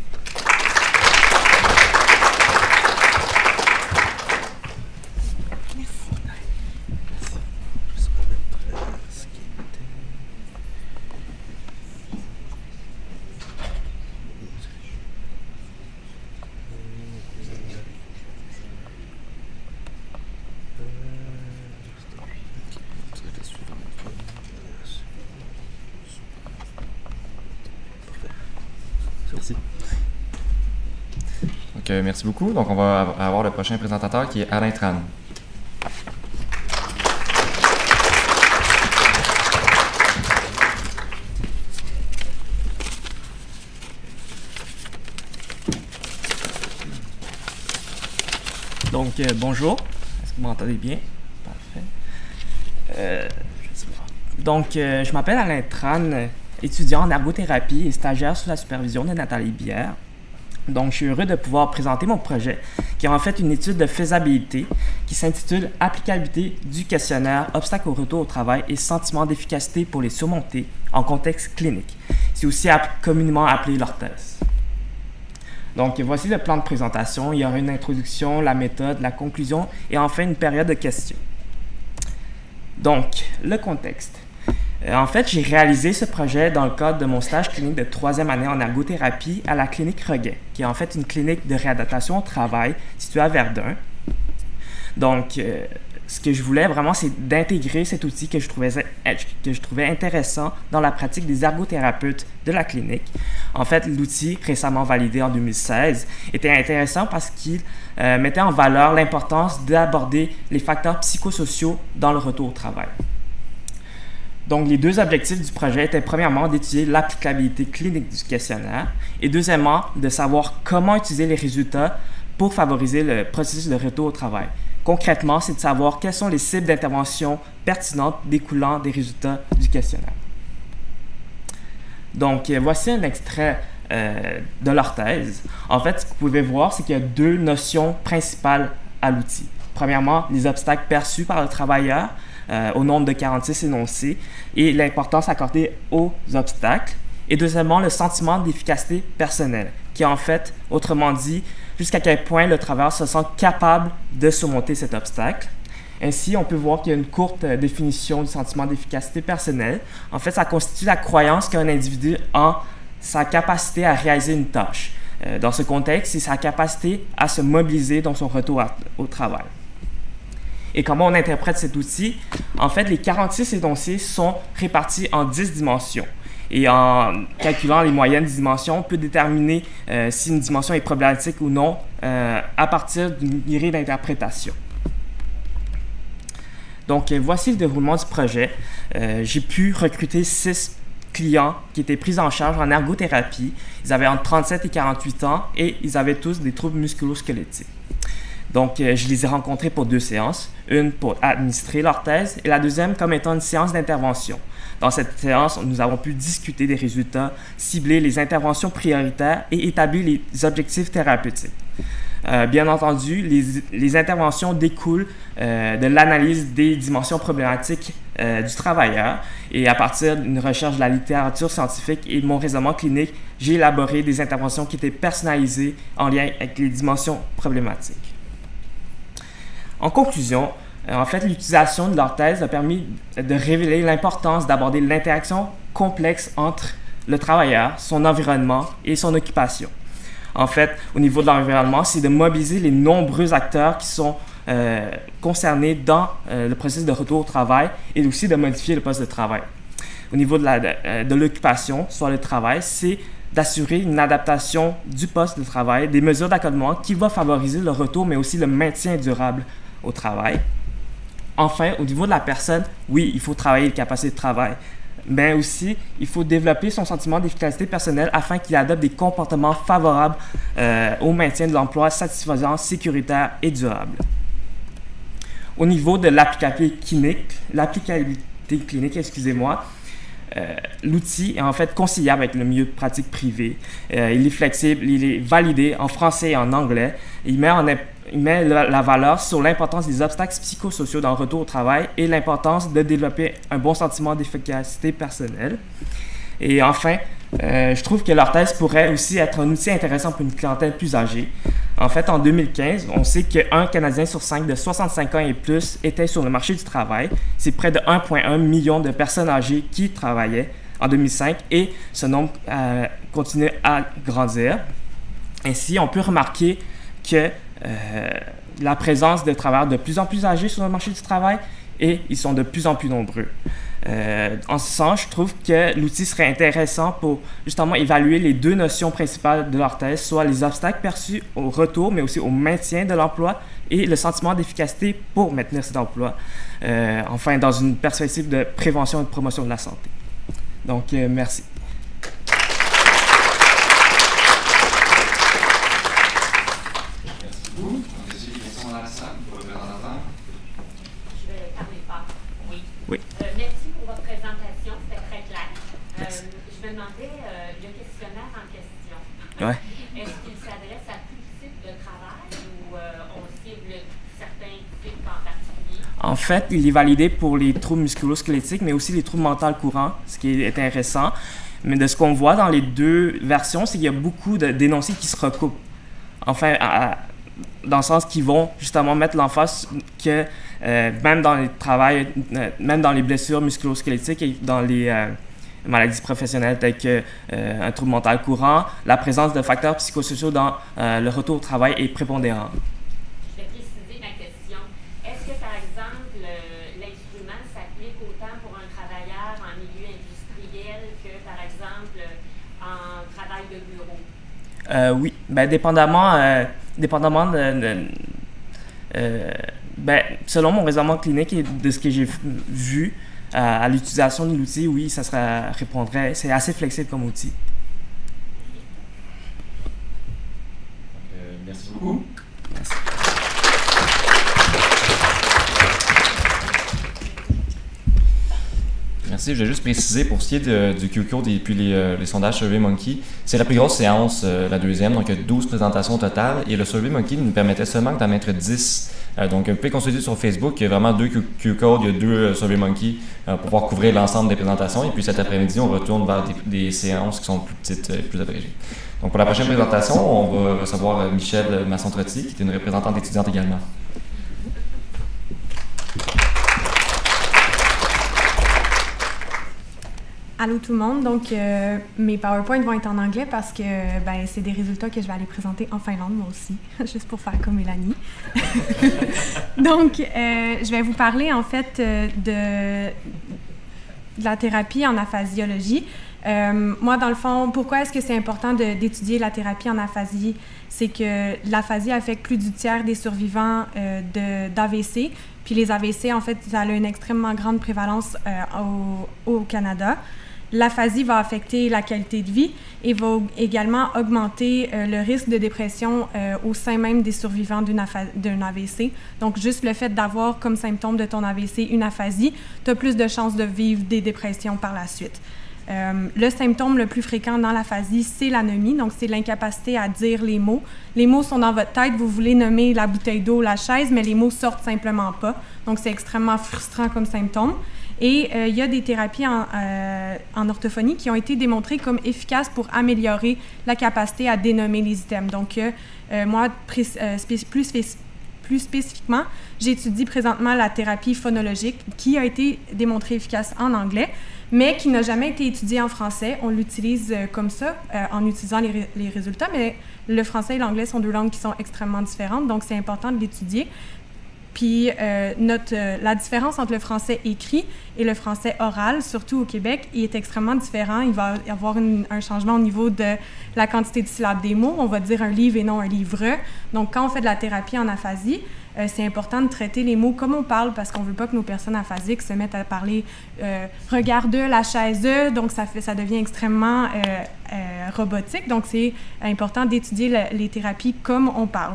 Merci. Donc, euh, merci beaucoup. Donc, on va avoir le prochain présentateur qui est Alain Tran. Donc, euh, bonjour. Est-ce que vous m'entendez bien? Parfait. Euh, je sais pas. Donc, euh, je m'appelle Alain Tran, étudiant en ergothérapie et stagiaire sous la supervision de Nathalie Bière. Donc, je suis heureux de pouvoir présenter mon projet, qui est en fait une étude de faisabilité qui s'intitule « Applicabilité du questionnaire obstacles au retour au travail et sentiment d'efficacité pour les surmonter en contexte clinique ». C'est aussi app communément appelé l'orthèse. Donc, voici le plan de présentation. Il y aura une introduction, la méthode, la conclusion et enfin une période de questions. Donc, le contexte. Euh, en fait, j'ai réalisé ce projet dans le cadre de mon stage clinique de troisième année en ergothérapie à la clinique Reguet, qui est en fait une clinique de réadaptation au travail située à Verdun. Donc, euh, ce que je voulais vraiment, c'est d'intégrer cet outil que je, trouvais, que je trouvais intéressant dans la pratique des ergothérapeutes de la clinique. En fait, l'outil, récemment validé en deux mille seize, était intéressant parce qu'il euh, mettait en valeur l'importance d'aborder les facteurs psychosociaux dans le retour au travail. Donc, les deux objectifs du projet étaient premièrement d'étudier l'applicabilité clinique du questionnaire et deuxièmement, de savoir comment utiliser les résultats pour favoriser le processus de retour au travail. Concrètement, c'est de savoir quelles sont les cibles d'intervention pertinentes découlant des résultats du questionnaire. Donc, voici un extrait euh, de l'orthèse. En fait, ce que vous pouvez voir, c'est qu'il y a deux notions principales à l'outil. Premièrement, les obstacles perçus par le travailleur euh, au nombre de quarante-six énoncés et l'importance accordée aux obstacles. Et deuxièmement, le sentiment d'efficacité personnelle, qui est en fait, autrement dit, jusqu'à quel point le travailleur se sent capable de surmonter cet obstacle. Ainsi, on peut voir qu'il y a une courte définition du sentiment d'efficacité personnelle. En fait, ça constitue la croyance qu'un individu a sa capacité à réaliser une tâche. Euh, dans ce contexte, c'est sa capacité à se mobiliser dans son retour à, au travail. Et comment on interprète cet outil? En fait, les quarante-six énoncés sont répartis en dix dimensions. Et en calculant les moyennes dimensions, on peut déterminer euh, si une dimension est problématique ou non euh, à partir d'une grille d'interprétation. Donc, euh, voici le déroulement du projet. Euh, j'ai pu recruter six clients qui étaient pris en charge en ergothérapie. Ils avaient entre trente-sept et quarante-huit ans et ils avaient tous des troubles musculo-squelettiques. Donc, euh, je les ai rencontrés pour deux séances, une pour administrer leur thèse et la deuxième comme étant une séance d'intervention. Dans cette séance, nous avons pu discuter des résultats, cibler les interventions prioritaires et établir les objectifs thérapeutiques. Euh, bien entendu, les, les interventions découlent euh, de l'analyse des dimensions problématiques euh, du travailleur et à partir d'une recherche de la littérature scientifique et de mon raisonnement clinique, j'ai élaboré des interventions qui étaient personnalisées en lien avec les dimensions problématiques. En conclusion, en fait, l'utilisation de leur thèse a permis de révéler l'importance d'aborder l'interaction complexe entre le travailleur, son environnement et son occupation. En fait, au niveau de l'environnement, c'est de mobiliser les nombreux acteurs qui sont euh, concernés dans euh, le processus de retour au travail et aussi de modifier le poste de travail. Au niveau de, la, de, de l'occupation, soit le travail, c'est d'assurer une adaptation du poste de travail, des mesures d'accommodement qui vont favoriser le retour, mais aussi le maintien durable au travail. Enfin, au niveau de la personne, oui, il faut travailler les capacités de travail, mais aussi, il faut développer son sentiment d'efficacité personnelle afin qu'il adopte des comportements favorables euh, au maintien de l'emploi satisfaisant, sécuritaire et durable. Au niveau de l'applicabilité clinique, l'applicabilité clinique, excusez-moi, euh, l'outil est en fait conciliable avec le milieu pratique privé. Euh, il est flexible, il est validé en français et en anglais. Il met en Il met la, la valeur sur l'importance des obstacles psychosociaux dans le retour au travail et l'importance de développer un bon sentiment d'efficacité personnelle. Et enfin, euh, je trouve que leur thèse pourrait aussi être un outil intéressant pour une clientèle plus âgée. En fait, en deux mille quinze, on sait qu'un Canadien sur cinq de soixante-cinq ans et plus était sur le marché du travail. C'est près de un virgule un million de personnes âgées qui travaillaient en deux mille cinq et ce nombre euh, continue à grandir. Ainsi, on peut remarquer que Euh, la présence de travailleurs de plus en plus âgés sur le marché du travail et ils sont de plus en plus nombreux. Euh, en ce sens, je trouve que l'outil serait intéressant pour justement évaluer les deux notions principales de leur thèse, soit les obstacles perçus au retour, mais aussi au maintien de l'emploi et le sentiment d'efficacité pour maintenir cet emploi, euh, enfin dans une perspective de prévention et de promotion de la santé. Donc, euh, merci. Oui. Euh, merci pour votre présentation, c'était très clair. Euh, je me demandais, euh, le questionnaire en question, ouais. Est-ce qu'il s'adresse à tout type de travail ou euh, on cible certains types en particulier? En fait, il est validé pour les troubles musculo-squelettiques, mais aussi les troubles mentaux courants, ce qui est intéressant. Mais de ce qu'on voit dans les deux versions, c'est qu'il y a beaucoup de, d'énoncés qui se recoupent. Enfin, à, dans le sens qu'ils vont justement mettre l'emphase que euh, même dans les travails, euh, même dans les blessures musculo-squelettiques et dans les euh, maladies professionnelles telles que euh, un trouble mental courant, la présence de facteurs psychosociaux dans euh, le retour au travail est prépondérante. Je vais préciser ma question. Est-ce que par exemple l'instrument s'applique autant pour un travailleur en milieu industriel que par exemple en travail de bureau? Euh, oui, ben dépendamment, euh, dépendamment de, de euh, ben, selon mon raisonnement clinique et de ce que j'ai vu euh, à l'utilisation de l'outil, oui, ça sera, répondrait, c'est assez flexible comme outil. Euh, merci beaucoup. Merci. Merci. Je vais juste préciser pour ce qui est de, du Q Code et puis les, euh, les sondages SurveyMonkey, c'est la plus grosse séance, euh, la deuxième, donc il y a douze présentations au total et le SurveyMonkey nous permettait seulement d'en mettre dix. Euh, donc vous pouvez consulter sur Facebook, il y a vraiment deux Q Codes, il y a deux euh, SurveyMonkey euh, pour pouvoir couvrir l'ensemble des présentations et puis cet après-midi on retourne vers des, des séances qui sont plus petites et plus abrégées. Donc pour la prochaine présentation, on va recevoir euh, Michel Masson-Trotti qui est une représentante étudiante également. allô tout le monde. Donc, euh, mes PowerPoints vont être en anglais parce que ben, c'est des résultats que je vais aller présenter en Finlande, moi aussi, juste pour faire comme Mélanie. Donc, euh, je vais vous parler en fait euh, de, de la thérapie en aphasiologie. Euh, moi, dans le fond, pourquoi est-ce que c'est important de, d'étudier la thérapie en aphasie? C'est que l'aphasie affecte plus du tiers des survivants euh, de, d'A V C. Puis les A V C, en fait, ça a une extrêmement grande prévalence euh, au, au Canada. L'aphasie va affecter la qualité de vie et va également augmenter euh, le risque de dépression euh, au sein même des survivants d'une apha- d'un A V C. Donc, juste le fait d'avoir comme symptôme de ton A V C une aphasie, tu as plus de chances de vivre des dépressions par la suite. Euh, le symptôme le plus fréquent dans l'aphasie, c'est l'anomie, donc c'est l'incapacité à dire les mots. Les mots sont dans votre tête, vous voulez nommer la bouteille d'eau, la chaise, mais les mots sortent simplement pas. Donc c'est extrêmement frustrant comme symptôme. Et euh, il y a des thérapies en, euh, en orthophonie qui ont été démontrées comme efficaces pour améliorer la capacité à dénommer les items. Donc euh, euh, moi, pré- euh, spé- plus spécifiquement, Plus spécifiquement, j'étudie présentement la thérapie phonologique qui a été démontrée efficace en anglais, mais qui n'a jamais été étudiée en français. On l'utilise euh, comme ça, euh, en utilisant les, ré- les résultats, mais le français et l'anglais sont deux langues qui sont extrêmement différentes, donc c'est important de l'étudier. Puis euh, notre, euh, la différence entre le français écrit et le français oral, surtout au Québec, il est extrêmement différent. Il va y avoir une, un changement au niveau de la quantité de syllabes des mots. On va dire un livre et non un livre. Donc, quand on fait de la thérapie en aphasie, euh, c'est important de traiter les mots comme on parle parce qu'on ne veut pas que nos personnes aphasiques se mettent à parler euh, « regarde la chaise », donc ça, fait, ça devient extrêmement euh, euh, robotique. Donc, c'est important d'étudier la, les thérapies comme on parle.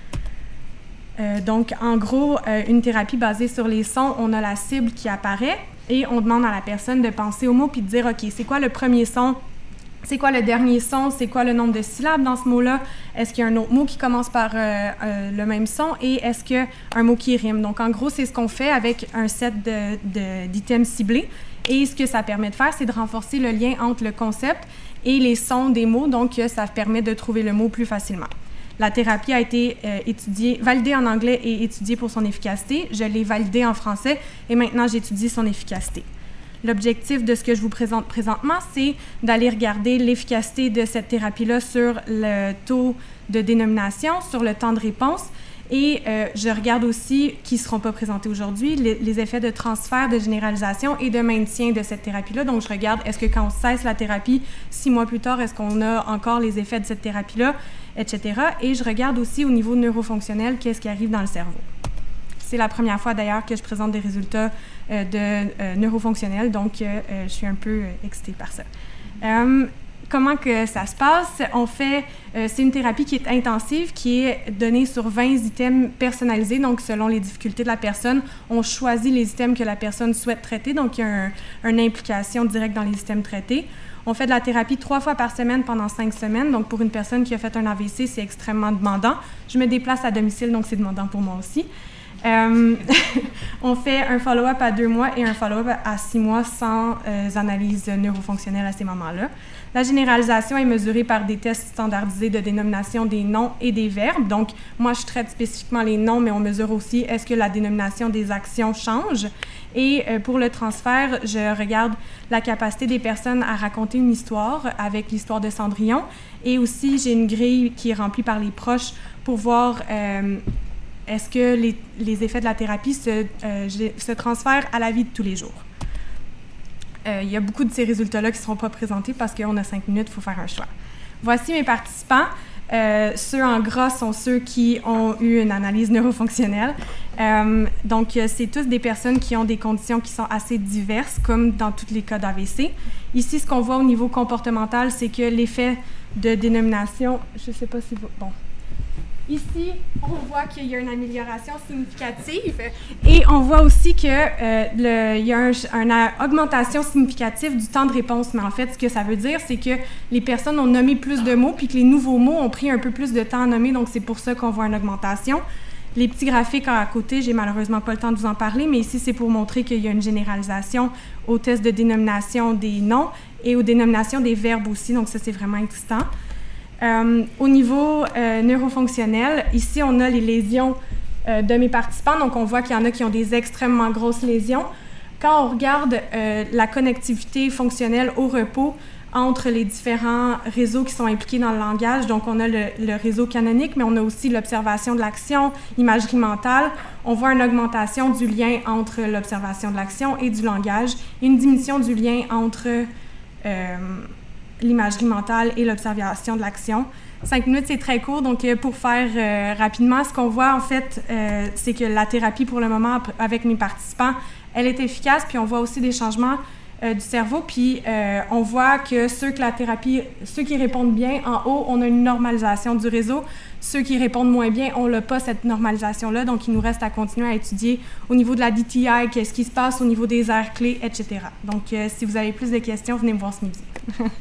Euh, donc, en gros, euh, une thérapie basée sur les sons, on a la cible qui apparaît et on demande à la personne de penser au mot puis de dire, OK, c'est quoi le premier son? C'est quoi le dernier son? C'est quoi le nombre de syllabes dans ce mot-là? Est-ce qu'il y a un autre mot qui commence par euh, euh, le même son? Et est-ce qu'il y a un mot qui rime? Donc, en gros, c'est ce qu'on fait avec un set de, de, d'items ciblés. Et ce que ça permet de faire, c'est de renforcer le lien entre le concept et les sons des mots. Donc, ça permet de trouver le mot plus facilement. La thérapie a été euh, étudiée, validée en anglais et étudiée pour son efficacité. Je l'ai validée en français et maintenant j'étudie son efficacité. L'objectif de ce que je vous présente présentement, c'est d'aller regarder l'efficacité de cette thérapie-là sur le taux de dénomination, sur le temps de réponse. Et euh, je regarde aussi, qui ne seront pas présentés aujourd'hui, les, les effets de transfert, de généralisation et de maintien de cette thérapie-là. Donc, je regarde, est-ce que quand on cesse la thérapie, six mois plus tard, est-ce qu'on a encore les effets de cette thérapie-là, et cetera. Et je regarde aussi au niveau neurofonctionnel, qu'est-ce qui arrive dans le cerveau. C'est la première fois d'ailleurs que je présente des résultats euh, de euh, neurofonctionnels, donc euh, euh, je suis un peu euh, excitée par ça. Euh, Comment que ça se passe? On fait, euh, c'est une thérapie qui est intensive, qui est donnée sur vingt items personnalisés. Donc, selon les difficultés de la personne, on choisit les items que la personne souhaite traiter. Donc, il y a un, une implication directe dans les items traités. On fait de la thérapie trois fois par semaine pendant cinq semaines. Donc, pour une personne qui a fait un A V C, c'est extrêmement demandant. Je me déplace à domicile, donc c'est demandant pour moi aussi. Euh, on fait un follow-up à deux mois et un follow-up à six mois sans euh, analyse neurofonctionnelle à ces moments-là. La généralisation est mesurée par des tests standardisés de dénomination des noms et des verbes. Donc, moi, je traite spécifiquement les noms, mais on mesure aussi est-ce que la dénomination des actions change. Et euh, pour le transfert, je regarde la capacité des personnes à raconter une histoire avec l'histoire de Cendrillon. Et aussi, j'ai une grille qui est remplie par les proches pour voir euh, est-ce que les, les effets de la thérapie se, euh, se transfèrent à la vie de tous les jours. Euh, il y a beaucoup de ces résultats-là qui ne seront pas présentés parce qu'on a cinq minutes, il faut faire un choix. Voici mes participants. Euh, ceux en gras sont ceux qui ont eu une analyse neurofonctionnelle. Euh, donc, c'est tous des personnes qui ont des conditions qui sont assez diverses, comme dans tous les cas d'A V C. Ici, ce qu'on voit au niveau comportemental, c'est que l'effet de dénomination, je ne sais pas si vous... Bon. Ici, on voit qu'il y a une amélioration significative et on voit aussi qu'il euh, y a un, une augmentation significative du temps de réponse. Mais en fait, ce que ça veut dire, c'est que les personnes ont nommé plus de mots puis que les nouveaux mots ont pris un peu plus de temps à nommer. Donc, c'est pour ça qu'on voit une augmentation. Les petits graphiques à côté, j'ai malheureusement pas le temps de vous en parler, mais ici, c'est pour montrer qu'il y a une généralisation au test de dénomination des noms et aux dénominations des verbes aussi. Donc, ça, c'est vraiment excitant. Euh, au niveau euh, neurofonctionnel, ici, on a les lésions euh, de mes participants. Donc, on voit qu'il y en a qui ont des extrêmement grosses lésions. quand on regarde euh, la connectivité fonctionnelle au repos entre les différents réseaux qui sont impliqués dans le langage, donc on a le, le réseau canonique, mais on a aussi l'observation de l'action, l'imagerie mentale. On voit une augmentation du lien entre l'observation de l'action et du langage, et une diminution du lien entre euh, l'imagerie mentale et l'observation de l'action. Cinq minutes, c'est très court, donc euh, pour faire euh, rapidement, ce qu'on voit en fait, euh, c'est que la thérapie pour le moment avec mes participants, elle est efficace, puis on voit aussi des changements euh, du cerveau, puis euh, on voit que ceux que la thérapie, ceux qui répondent bien, en haut, on a une normalisation du réseau. Ceux qui répondent moins bien, on n'a pas cette normalisation-là, donc il nous reste à continuer à étudier au niveau de la D T I, qu'est-ce qui se passe au niveau des aires clés, et cetera. Donc, euh, si vous avez plus de questions, venez me voir ce midi.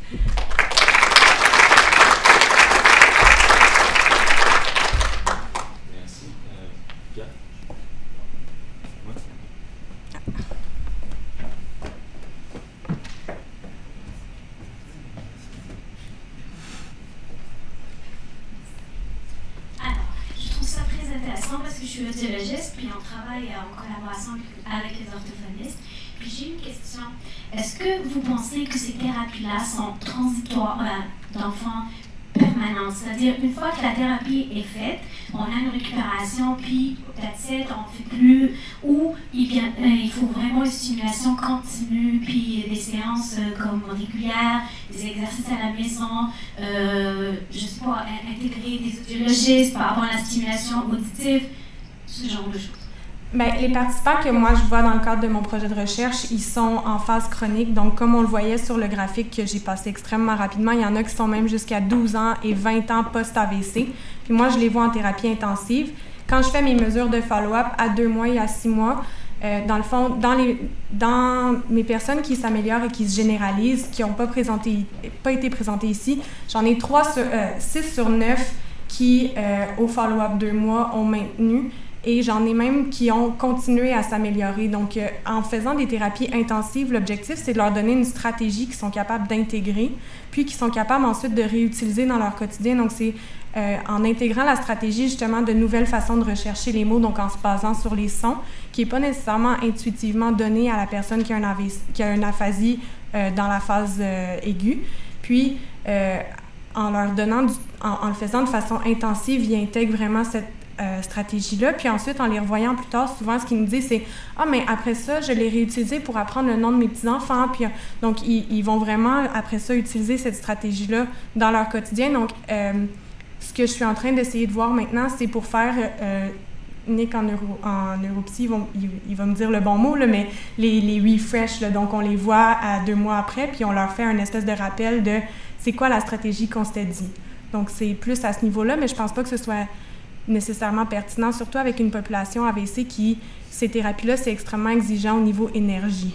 Parce que je suis audiologiste, puis on travaille en collaboration avec les orthophonistes. Puis j'ai une question. Est-ce que vous pensez que ces thérapies-là sont transitoires, euh, dans le fond, permanentes? C'est-à-dire, une fois que la thérapie est faite, on a une récupération, puis that's it, on ne fait plus, ou il, bien, euh, il faut vraiment une stimulation continue, puis des séances euh, comme régulières, des exercices à la maison, euh, je sais pas, intégrer des audiologistes par rapport à la stimulation auditive, ce genre de choses. Bien, les participants que moi je vois dans le cadre de mon projet de recherche, ils sont en phase chronique. Donc, comme on le voyait sur le graphique que j'ai passé extrêmement rapidement, il y en a qui sont même jusqu'à douze ans et vingt ans post-A V C. Puis moi, je les vois en thérapie intensive. Quand je fais mes mesures de follow-up à deux mois et à six mois, euh, dans le fond, dans, les, dans mes personnes qui s'améliorent et qui se généralisent, qui n'ont pas, présenté, pas été présentées ici, j'en ai trois sur, euh, six sur neuf qui, euh, au follow-up deux mois, ont maintenu. Et j'en ai même qui ont continué à s'améliorer. Donc, euh, en faisant des thérapies intensives, l'objectif, c'est de leur donner une stratégie qu'ils sont capables d'intégrer, puis qu'ils sont capables ensuite de réutiliser dans leur quotidien. Donc, c'est euh, en intégrant la stratégie, justement, de nouvelles façons de rechercher les mots, donc en se basant sur les sons, qui n'est pas nécessairement intuitivement donné à la personne qui a, un A V C, qui a une aphasie euh, dans la phase euh, aiguë. Puis, euh, en leur donnant, du, en, en le faisant de façon intensive, ils intègrent vraiment cette Euh, stratégie-là. Puis ensuite, en les revoyant plus tard, souvent, ce qu'ils nous disent, c'est « Ah, mais après ça, je l'ai réutilisé pour apprendre le nom de mes petits-enfants. » Puis donc, ils, ils vont vraiment, après ça, utiliser cette stratégie-là dans leur quotidien. Donc, euh, ce que je suis en train d'essayer de voir maintenant, c'est pour faire... Euh, Nick, en, neuro, en neuropsy, il va, il, il va me dire le bon mot, là, mais les, les refresh, là, donc on les voit à deux mois après, puis on leur fait un espèce de rappel de c'est quoi la stratégie qu'on s'était dit. Donc, c'est plus à ce niveau-là, mais je pense pas que ce soit nécessairement pertinent, surtout avec une population A V C qui, ces thérapies-là, c'est extrêmement exigeant au niveau énergie.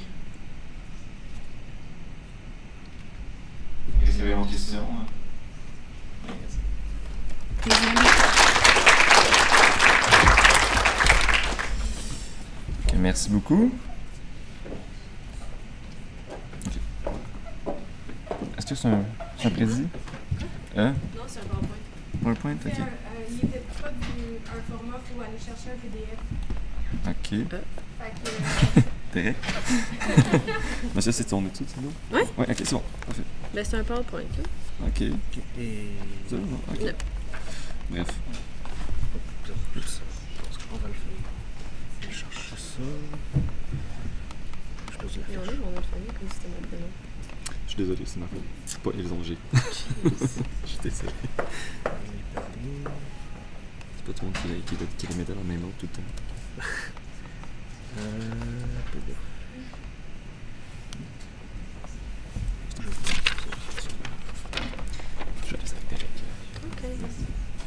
Est-ce qu'il y avait une question? Okay, merci beaucoup. Okay. Est-ce que c'est un, c'est un précis? Hein? Non, c'est un PowerPoint. PowerPoint, ok. Euh, euh, il n'était pas du, un format où aller chercher un P D F. Ok. Fait que... T'es Mais ça, c'est ton étude, c'est bon? Oui. Oui, ok, c'est bon. Parfait. Ben, c'est un PowerPoint, là. Ok. Et... C'est bon, ok. Non. Bref. On va le faire. Je vais chercher ça. Je pose la Et on est mon autre famille comme si c'était mon prénom. Je suis désolé, c'est ma faute. C'est pas Elzongé. Je suis désolé. C'est pas tout le monde qui, qui, qui les mettait dans la même ordre tout le temps. euh, P D F. Je vais laisser avec Derek. Ok, merci.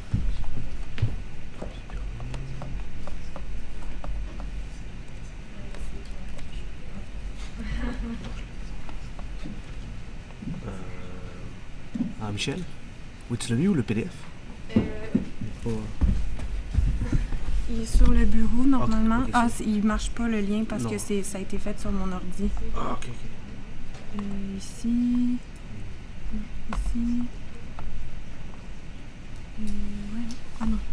Ah, Michel? Oui, tu l'as mis ou le P D F? Euh, Pas... Il est sur le bureau, normalement. Okay, okay, ah, il marche pas le lien parce non. que c'est, ça a été fait sur mon ordi. Ah, ok, ok. Euh, ici. Ici. Euh, ouais. Ah non.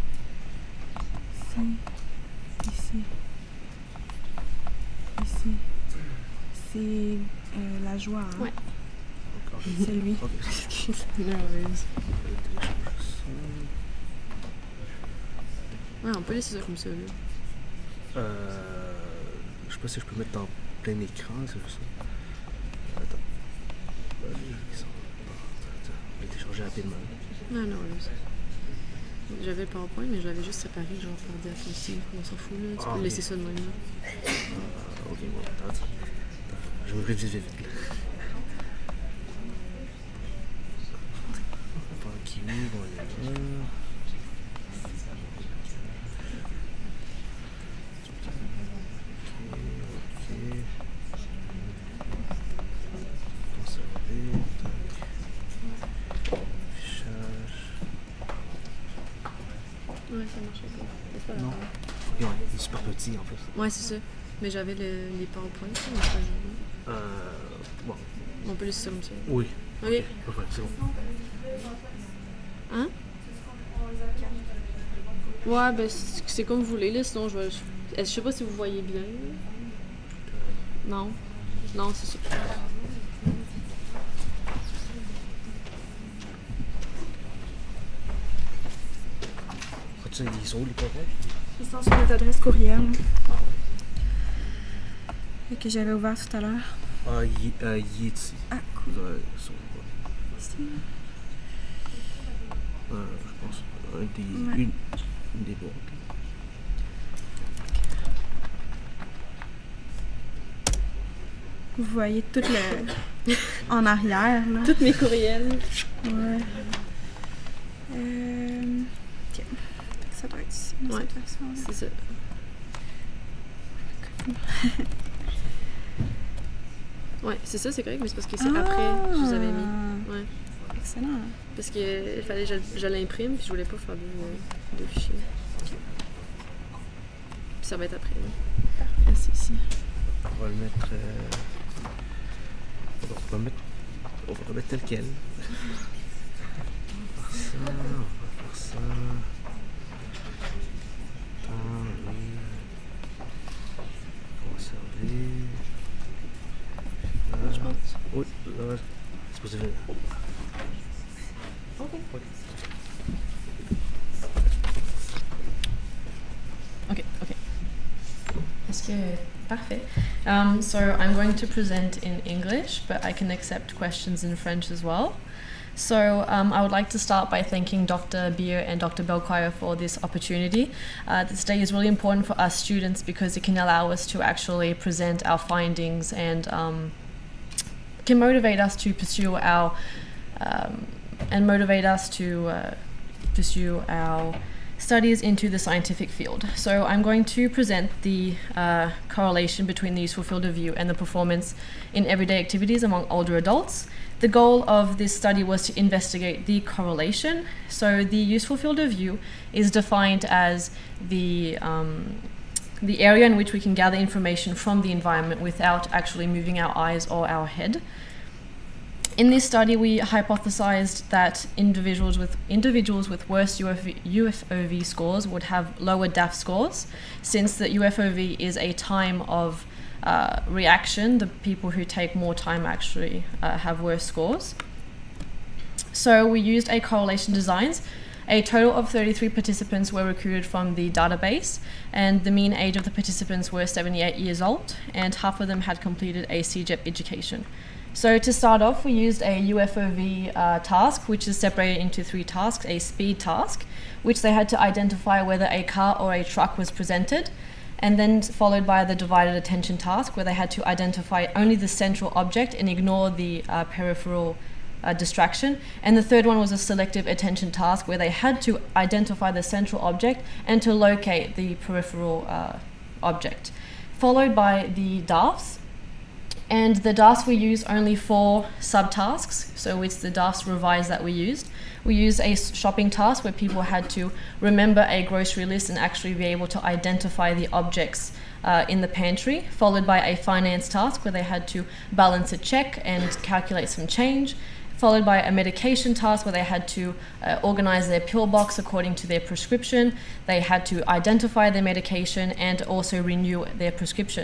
Ici. Ici. Ici. joie. Hein? Ouais. C'est lui. Ok. Nerveuse. Ouais, on peut laisser ça comme ça, là. Euh, je sais pas si je peux mettre en plein écran, c'est juste ça. Attends. Euh, on va télécharger rapidement. Non, non, là. J'avais le PowerPoint, mais je l'avais juste séparé, genre par diapositive. On s'en fout, là. Tu ah, peux okay. laisser ça de même, là. Ah, ok, bon, attends. attends. Je vais ouvrir vite, vite, vite. Pas qui ouvre, on est là. Ouais, ça marchait pas. C'est pas non. grave. Ok, ouais, il est super petit en fait. Ouais, c'est ça. Mais j'avais le, les PowerPoints, là, mais pas Euh. Bon. On peut laisser ça comme ça. Oui. Ok. okay. Ouais, c'est bon. Hein? Ouais, ben c'est comme vous voulez, là. Sinon, je vais. Je, je sais pas si vous voyez bien. Non. Non, c'est ça. Ils sont où les papiers? Ils sont sur notre adresse courriel. Et que j'avais ouvert tout à l'heure. Ah, il, euh, il est ici. Ah, cool. Ouais, ils sont ici. Euh, je pense. Un des, ouais. une, une des boîtes. Vous voyez tout le. en arrière, là. Toutes mes courriels. Ouais. Euh. Tiens. Ça doit être ici, dans ouais. cette version-là. C'est ça. Ouais, c'est ça, c'est correct, mais c'est parce que c'est ah, après que je vous avais mis. Ouais. Excellent. Parce que fallait que je, je l'imprime, puis je voulais pas faire deux, deux fichiers. Okay. Puis ça va être après. Ouais. Merci ici. On va le mettre. Euh... On va le mettre. On va le mettre tel quel. On va faire ça, on va faire ça. Attends, oui. Conserver. Là, je pense. Oui, là, c'est possible. Ok. Ok. Okay, okay. Est-ce que parfait. Um, so I'm going to present in English, but I can accept questions in French as well. So um, I would like to start by thanking Doctor Beer and Doctor Belchoir for this opportunity. Uh, this day is really important for us students because it can allow us to actually present our findings and um, can motivate us to pursue our um, and motivate us to uh, pursue our studies into the scientific field. So I'm going to present the uh, correlation between the useful field of view and the performance in everyday activities among older adults. The goal of this study was to investigate the correlation. So the useful field of view is defined as the um, the area in which we can gather information from the environment without actually moving our eyes or our head. In this study, we hypothesized that individuals with individuals with worse U F V, U F O V scores would have lower D A F scores, since the U F O V is a time of uh, reaction. The people who take more time actually uh, have worse scores. So we used a correlation designs. A total of thirty-three participants were recruited from the database, and the mean age of the participants were seventy-eight years old, and half of them had completed a C G E P education. So to start off, we used a U F O V uh, task, which is separated into three tasks. A speed task, which they had to identify whether a car or a truck was presented, and then followed by the divided attention task, where they had to identify only the central object and ignore the uh, peripheral uh, distraction. And the third one was a selective attention task, where they had to identify the central object and to locate the peripheral uh, object, followed by the D A Fs. And the D A Fs, we use only four subtasks, so it's the D A Fs revised that we used. We used a shopping task where people had to remember a grocery list and actually be able to identify the objects uh, in the pantry, followed by a finance task where they had to balance a check and calculate some change, followed by a medication task where they had to uh, organize their pill box according to their prescription. They had to identify their medication and also renew their prescription.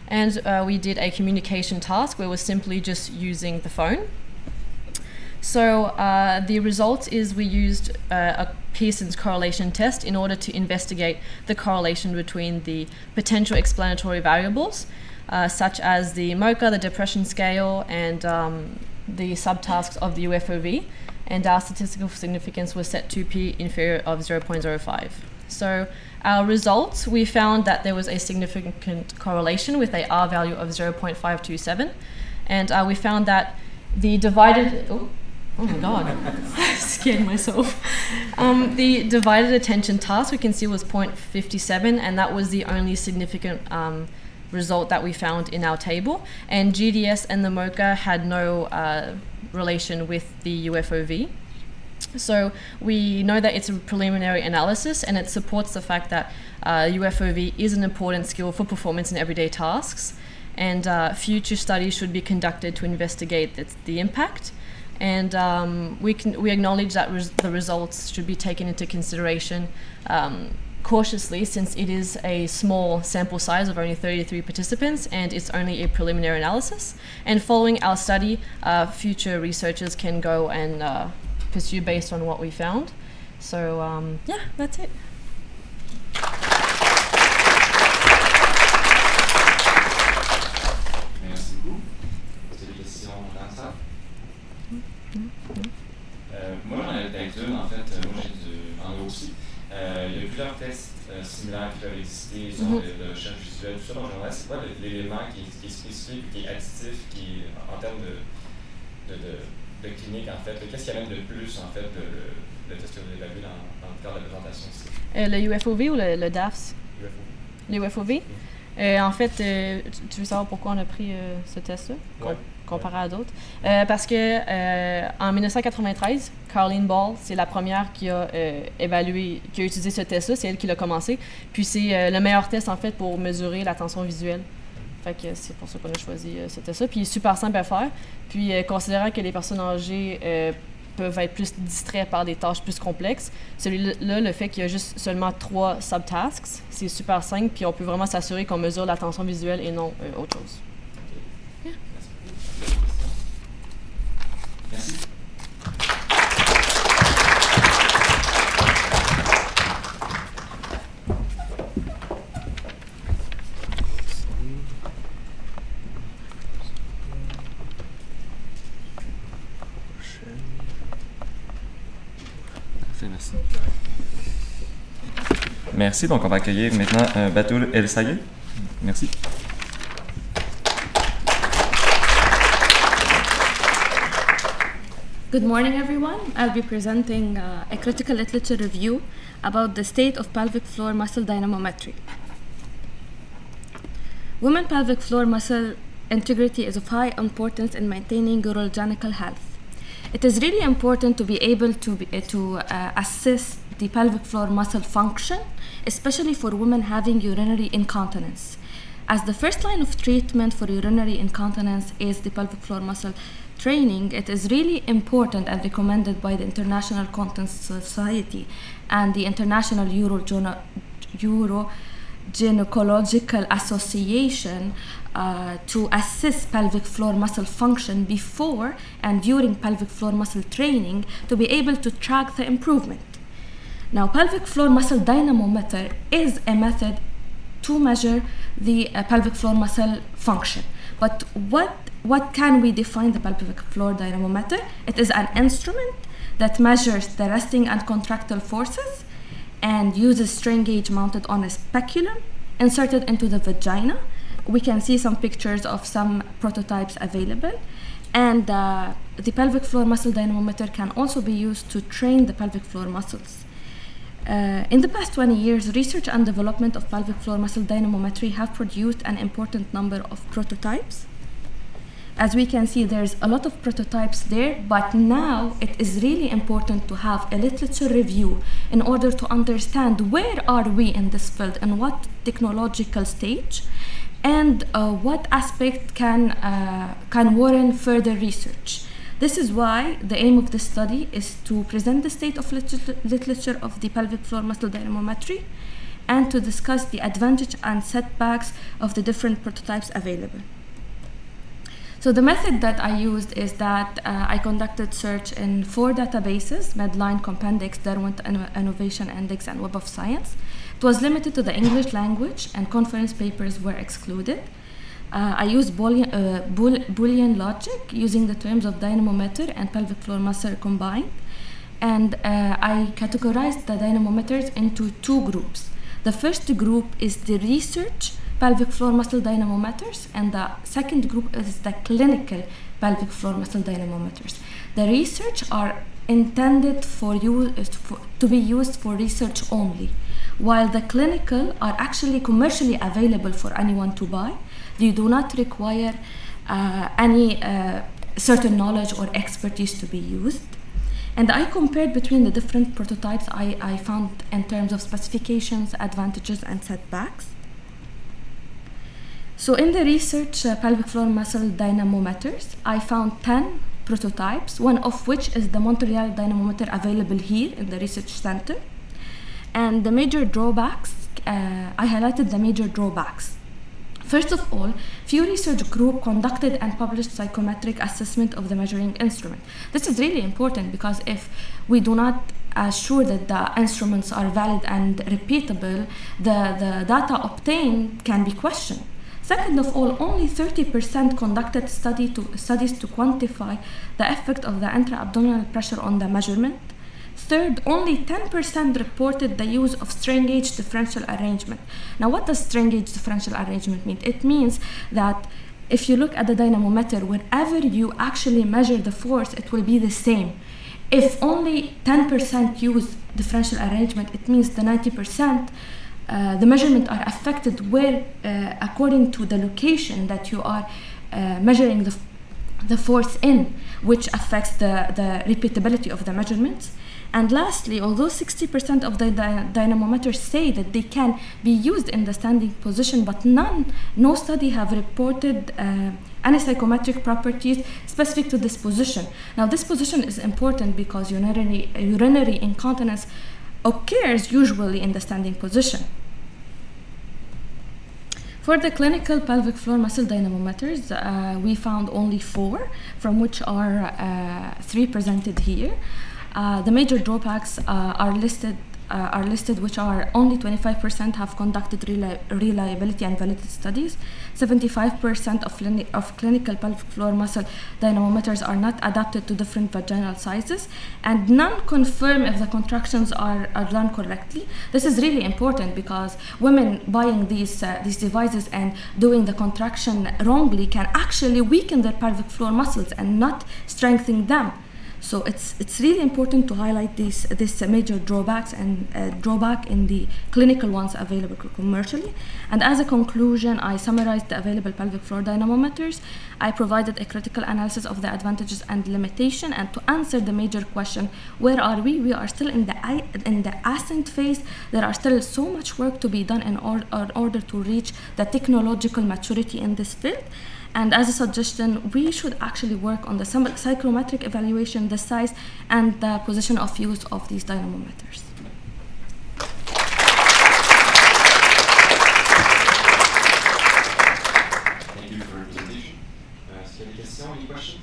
And uh, we did a communication task where we're simply just using the phone. So uh, the result is we used uh, a Pearson's correlation test in order to investigate the correlation between the potential explanatory variables, uh, such as the MoCA, the depression scale, and um, the subtasks of the U F O V. And our statistical significance was set to p inferior of zero point zero five. So our results, we found that there was a significant correlation with a R value of zero point five two seven. And uh, we found that the divided... Oh, Oh my god, I scared myself. Um, the divided attention task we can see was zero point five seven, and that was the only significant um, result that we found in our table. And G D S and the MoCA had no uh, relation with the U F O V. So we know that it's a preliminary analysis, and it supports the fact that uh, U F O V is an important skill for performance in everyday tasks, and uh, future studies should be conducted to investigate the, the impact. And um, we can we acknowledge that res the results should be taken into consideration um, cautiously, since it is a small sample size of only thirty-three participants and it's only a preliminary analysis. And following our study, uh, future researchers can go and uh, pursue based on what we found. So um, yeah, that's it. Merci beaucoup. Est-ce qu'il y a des questions dans ça? Euh, moi, j'en avais peut-être une, en fait. Euh, moi, j'ai du, en gros aussi. Euh, il y a plusieurs tests euh, similaires qui peuvent exister sur mm-hmm. de, de recherche visuelle, tout ça. Donc, j'aimerais, c'est quoi l'élément qui, qui est spécifique, qui est additif, qui, en, en termes de, de, de, de clinique, en fait, qu'est-ce qu'il y a même de plus, en fait, de, le, le test que vous avez évalué dans, dans le cadre de la présentation ici? Euh, le U F O V ou le, le D A F S? U F O V. Le U F O V? Mm-hmm. euh, en fait, euh, tu veux savoir pourquoi on a pris euh, ce test-là? Ouais. Comparé à d'autres. Euh, parce que euh, en mille neuf cent quatre-vingt-treize, Carleen Ball, c'est la première qui a euh, évalué, qui a utilisé ce test-là, c'est elle qui l'a commencé. Puis c'est euh, le meilleur test en fait pour mesurer l'attention visuelle. Fait que c'est pour ça qu'on a choisi euh, ce test-là. Puis il est super simple à faire. Puis euh, considérant que les personnes âgées euh, peuvent être plus distraites par des tâches plus complexes, celui-là, le fait qu'il y a juste seulement trois subtasks, c'est super simple. Puis on peut vraiment s'assurer qu'on mesure l'attention visuelle et non euh, autre chose. Merci. Merci. Merci. Donc, on va accueillir maintenant euh, Batoul El Sayed. Merci. Good morning, everyone. I'll be presenting uh, a critical literature review about the state of pelvic floor muscle dynamometry. Women pelvic floor muscle integrity is of high importance in maintaining urogenital health. It is really important to be able to, be, uh, to uh, assess the pelvic floor muscle function, especially for women having urinary incontinence. As the first line of treatment for urinary incontinence is the pelvic floor muscle training, it is really important and recommended by the International Continence Society and the International Urogynecological Association uh, to assess pelvic floor muscle function before and during pelvic floor muscle training to be able to track the improvement. Now, pelvic floor muscle dynamometer is a method to measure the uh, pelvic floor muscle function. But what What can we define the pelvic floor dynamometer? It is an instrument that measures the resting and contractile forces and uses strain gauge mounted on a speculum inserted into the vagina. We can see some pictures of some prototypes available. And uh, the pelvic floor muscle dynamometer can also be used to train the pelvic floor muscles. Uh, in the past twenty years, research and development of pelvic floor muscle dynamometry have produced an important number of prototypes. As we can see, there's a lot of prototypes there, but now it is really important to have a literature review in order to understand where are we in this field and what technological stage and uh, what aspect can, uh, can warrant further research. This is why the aim of this study is to present the state of literature of the pelvic floor muscle dynamometry and to discuss the advantage and setbacks of the different prototypes available. So the method that I used is that uh, I conducted search in four databases: Medline, Compendex, Derwent Innovation Index, and Web of Science. It was limited to the English language, and conference papers were excluded. Uh, I used Boolean, uh, Boolean logic using the terms of dynamometer and pelvic floor muscle combined. And uh, I categorized the dynamometers into two groups. The first group is the research pelvic floor muscle dynamometers, and the second group is the clinical pelvic floor muscle dynamometers. The research are intended for you for, to be used for research only, while the clinical are actually commercially available for anyone to buy. You do not require uh, any uh, certain knowledge or expertise to be used. And I compared between the different prototypes I, I found in terms of specifications, advantages, and setbacks. So in the research uh, pelvic floor muscle dynamometers, I found ten prototypes, one of which is the Montreal dynamometer available here in the research center. And the major drawbacks, uh, I highlighted the major drawbacks. First of all, few research groups conducted and published psychometric assessment of the measuring instrument. This is really important because if we do not assure that the instruments are valid and repeatable, the, the data obtained can be questioned. Second of all, only thirty percent conducted study to, studies to quantify the effect of the intra-abdominal pressure on the measurement. Third, only ten percent reported the use of strain gauge differential arrangement. Now, what does strain gauge differential arrangement mean? It means that if you look at the dynamometer, wherever you actually measure the force, it will be the same. If only ten percent use differential arrangement, it means the ninety percent uh, the measurement are affected where, uh, according to the location that you are uh, measuring the, the force in, which affects the, the repeatability of the measurements. And lastly, although sixty percent of the dy dynamometers say that they can be used in the standing position, but none, no study have reported uh, any psychometric properties specific to this position. Now, this position is important because urinary, urinary incontinence occurs usually in the standing position. For the clinical pelvic floor muscle dynamometers, uh, we found only four, from which are uh, three presented here. Uh, the major drawbacks uh, are listed, uh, are listed, which are only twenty-five percent have conducted reli reliability and validity studies. seventy-five percent of, of clinical pelvic floor muscle dynamometers are not adapted to different vaginal sizes, and none confirm if the contractions are, are done correctly. This is really important because women buying these, uh, these devices and doing the contraction wrongly can actually weaken their pelvic floor muscles and not strengthen them. So it's, it's really important to highlight these, these major drawbacks and uh, drawback in the clinical ones available commercially. And as a conclusion, I summarized the available pelvic floor dynamometers. I provided a critical analysis of the advantages and limitation. And to answer the major question, where are we? We are still in the, in the ascent phase. There are still so much work to be done in, or, in order to reach the technological maturity in this field. And as a suggestion, we should actually work on the psychometric evaluation, the size, and the position of use of these dynamometers. Thank you for your presentation. Uh, Est-ce qu'il y a des questions, any questions?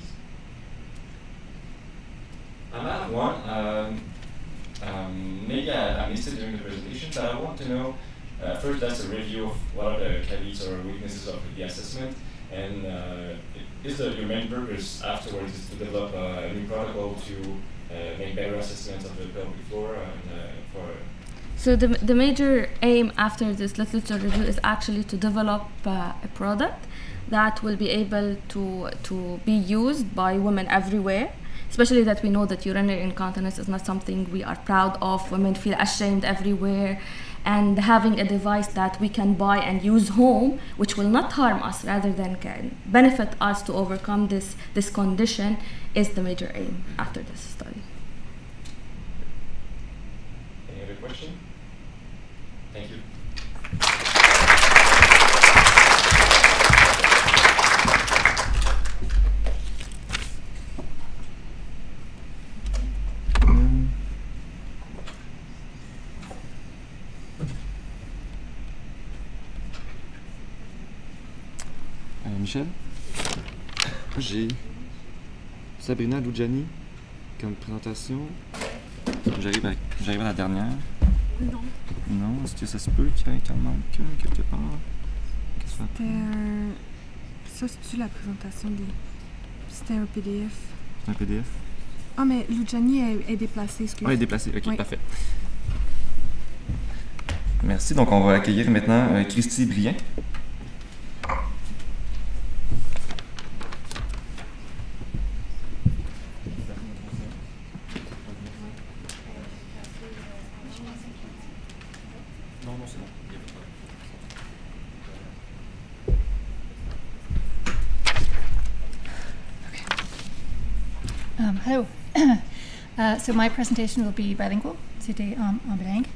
I might have one. Um, um, maybe I, I missed it during the presentation, but I want to know, uh, first, that's a review of what are the caveats or weaknesses of the assessment. And uh, is the, your main purpose afterwards is to develop uh, a new protocol to uh, make better assessments of the pelvic floor? And, uh, for so the, the major aim after this literature review is actually to develop uh, a product that will be able to, to be used by women everywhere, especially that we know that urinary incontinence is not something we are proud of. Women feel ashamed everywhere. And having a device that we can buy and use home, which will not harm us, rather than can benefit us to overcome this, this condition, is the major aim after this study. Any other question? Thank you. Michel. J'ai Sabrina Loudjani comme présentation. J'arrive à, j'arrive à la dernière. Non. Non, est-ce que ça se peut qu'il y en manque un quelque part? C'était un... Ça, c'est-tu la présentation des... C'était un P D F. C'est un P D F? Ah, mais Loudjani est, est déplacée, excusez-moi. Ah, elle est déplacée, ok, oui. Parfait. Merci, donc on va accueillir maintenant euh, Christy Brien. Um, hello. uh, so my presentation will be bilingual. C'était en, en bilingue.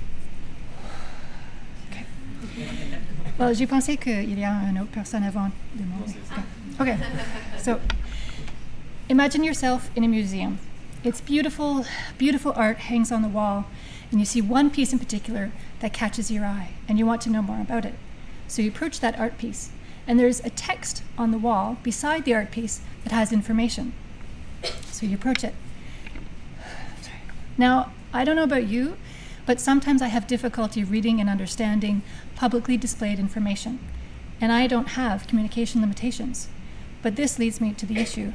Okay. Well, j'ai pensé qu'il y a une autre personne avant de moi. Okay. Okay. So, imagine yourself in a museum. It's beautiful, beautiful art hangs on the wall, and you see one piece in particular that catches your eye, and you want to know more about it. So you approach that art piece, and there's a text on the wall beside the art piece that has information. So you approach it. Now, I don't know about you, but sometimes I have difficulty reading and understanding publicly displayed information, and I don't have communication limitations. But this leads me to the issue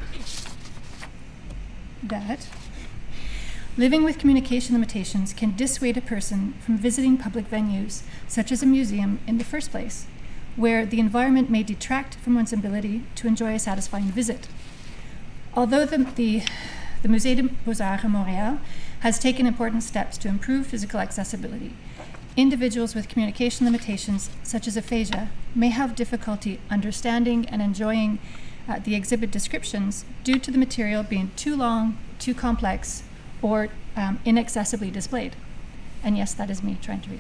that living with communication limitations can dissuade a person from visiting public venues, such as a museum, in the first place, where the environment may detract from one's ability to enjoy a satisfying visit. Although the, the, the Musée des Beaux-Arts in Montréal has taken important steps to improve physical accessibility, individuals with communication limitations, such as aphasia, may have difficulty understanding and enjoying uh, the exhibit descriptions due to the material being too long, too complex, or um, inaccessibly displayed. And yes, that is me trying to read.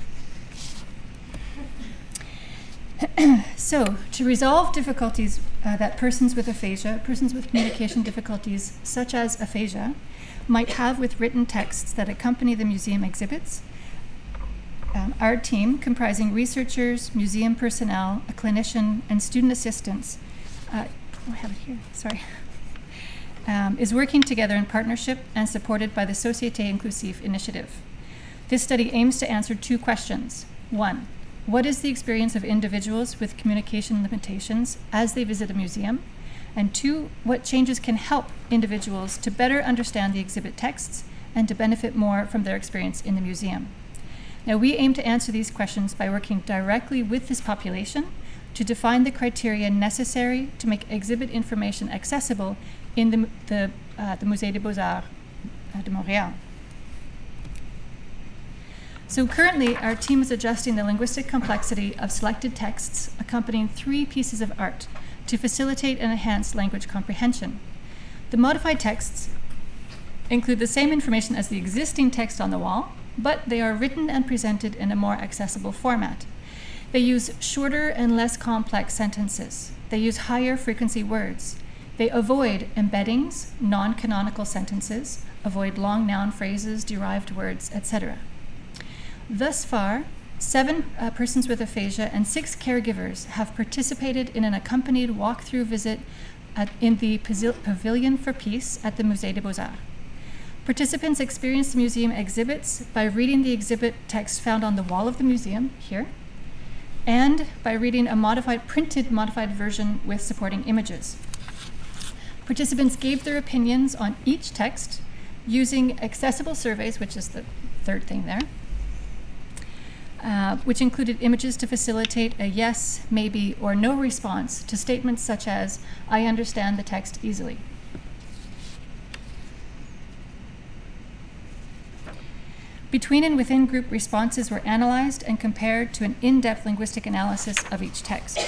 So, to resolve difficulties uh, that persons with aphasia, persons with communication difficulties such as aphasia, might have with written texts that accompany the museum exhibits, um, our team, comprising researchers, museum personnel, a clinician, and student assistants, uh, oh, I have it here, sorry, um, is working together in partnership and supported by the Société Inclusive initiative. This study aims to answer two questions. One, what is the experience of individuals with communication limitations as they visit a museum? And two, what changes can help individuals to better understand the exhibit texts and to benefit more from their experience in the museum? Now, we aim to answer these questions by working directly with this population to define the criteria necessary to make exhibit information accessible in the, the, uh, the Musée des Beaux-Arts de Montréal. So currently, our team is adjusting the linguistic complexity of selected texts accompanying three pieces of art to facilitate and enhance language comprehension. The modified texts include the same information as the existing text on the wall, but they are written and presented in a more accessible format. They use shorter and less complex sentences. They use higher frequency words. They avoid embeddings, non-canonical sentences, avoid long noun phrases, derived words, et cetera. Thus far, seven uh, persons with aphasia and six caregivers have participated in an accompanied walkthrough visit at, in the Pavilion for Peace at the Musée des Beaux-Arts. Participants experienced the museum exhibits by reading the exhibit text found on the wall of the museum, here, and by reading a modified, printed modified version with supporting images. Participants gave their opinions on each text using accessible surveys, which is the third thing there, Uh, which included images to facilitate a yes, maybe, or no response to statements such as, I understand the text easily. Between and within group responses were analyzed and compared to an in-depth linguistic analysis of each text.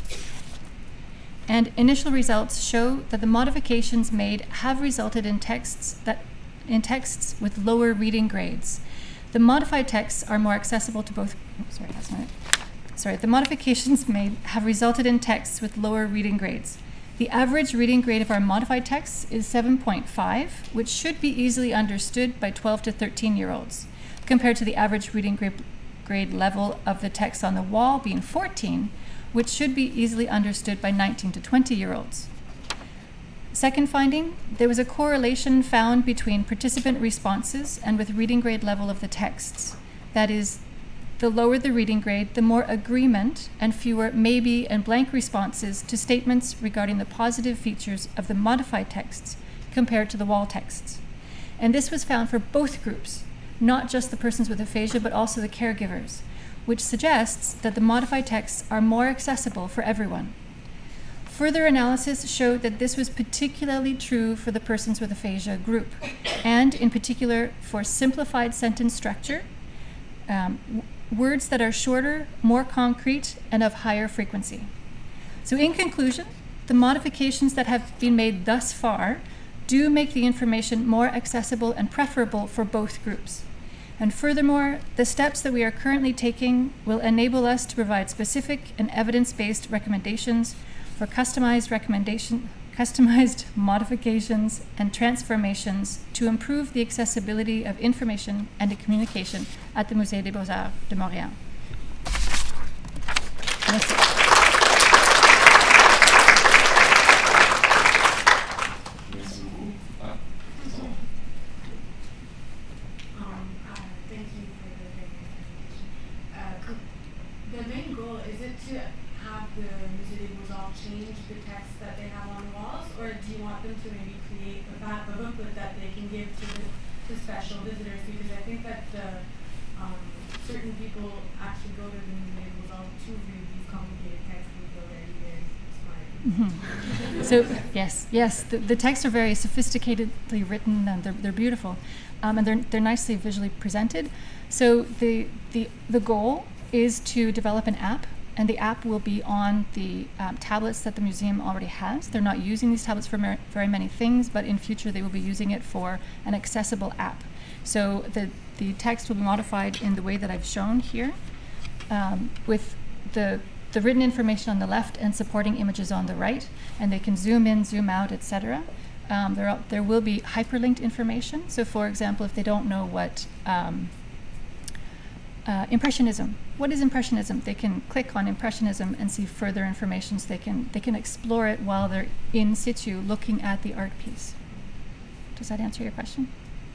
And initial results show that the modifications made have resulted in texts, that, in texts with lower reading grades. The modified texts are more accessible to both, oh, sorry, that's not it. Sorry, the modifications made have resulted in texts with lower reading grades. The average reading grade of our modified texts is seven point five, which should be easily understood by twelve to thirteen year olds, compared to the average reading grade, grade level of the text on the wall being fourteen, which should be easily understood by nineteen to twenty year olds. Second finding, there was a correlation found between participant responses and with reading grade level of the texts. That is, the lower the reading grade, the more agreement and fewer maybe and blank responses to statements regarding the positive features of the modified texts compared to the wall texts. And this was found for both groups, not just the persons with aphasia, but also the caregivers, which suggests that the modified texts are more accessible for everyone. Further analysis showed that this was particularly true for the persons with aphasia group, and in particular for simplified sentence structure, um, words that are shorter, more concrete, and of higher frequency. So in conclusion, the modifications that have been made thus far do make the information more accessible and preferable for both groups. And furthermore, the steps that we are currently taking will enable us to provide specific and evidence-based recommendations for customized recommendation, customized modifications and transformations to improve the accessibility of information and the communication at the Musée des Beaux-Arts de Montréal. Merci. Merci beaucoup. Ah, disons. Um, uh, thank you for the very presentation. Uh, could- the main goal, is it to have the Musée des Beaux-Arts change the text that they have on the walls, or do you want them to maybe create a, ba- a booklet that they can give to the, the special visitors? Because I think that the, um, certain people actually go to the Musée des Beaux-Arts to read these complicated texts and feel very, very smart. Mm-hmm. So yes, yes, the, the texts are very sophisticatedly written and they're, they're beautiful, um, and they're, they're nicely visually presented. So the, the, the goal is to develop an app, and the app will be on the um, tablets that the museum already has. They're not using these tablets for mer- very many things, but in future they will be using it for an accessible app. So the, the text will be modified in the way that I've shown here, um, with the, the written information on the left and supporting images on the right, and they can zoom in, zoom out, et cetera. Um, there, are, there will be hyperlinked information. So for example, if they don't know what um, Uh, Impressionism. What is Impressionism? They can click on Impressionism and see further information, so they can they can explore it while they're in situ looking at the art piece. Does that answer your question?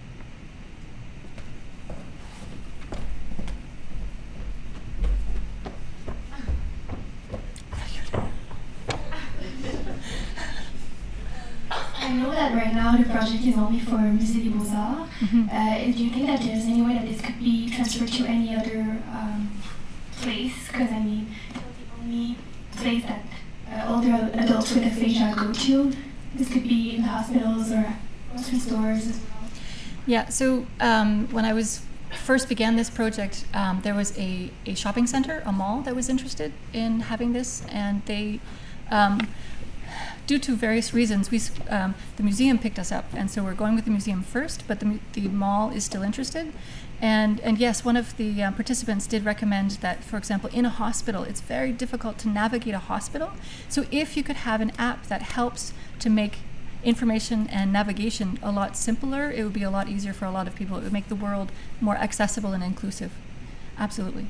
I know that right now the project is only for Musée des Beaux-Arts. Mm-hmm. Uh, do you think that there's any way that this could be transferred to any other um, place? Because I mean, it's the only place that uh, older adults with aphasia go to. This could be in the hospitals or grocery stores as well. Yeah, so um, when I was first began this project, um, there was a, a shopping center, a mall, that was interested in having this, and they, um, due to various reasons, we, um, the museum picked us up, and so we're going with the museum first, but the, the mall is still interested. And, and yes, one of the uh, participants did recommend that, for example, in a hospital, it's very difficult to navigate a hospital. So if you could have an app that helps to make information and navigation a lot simpler, it would be a lot easier for a lot of people. It would make the world more accessible and inclusive. Absolutely.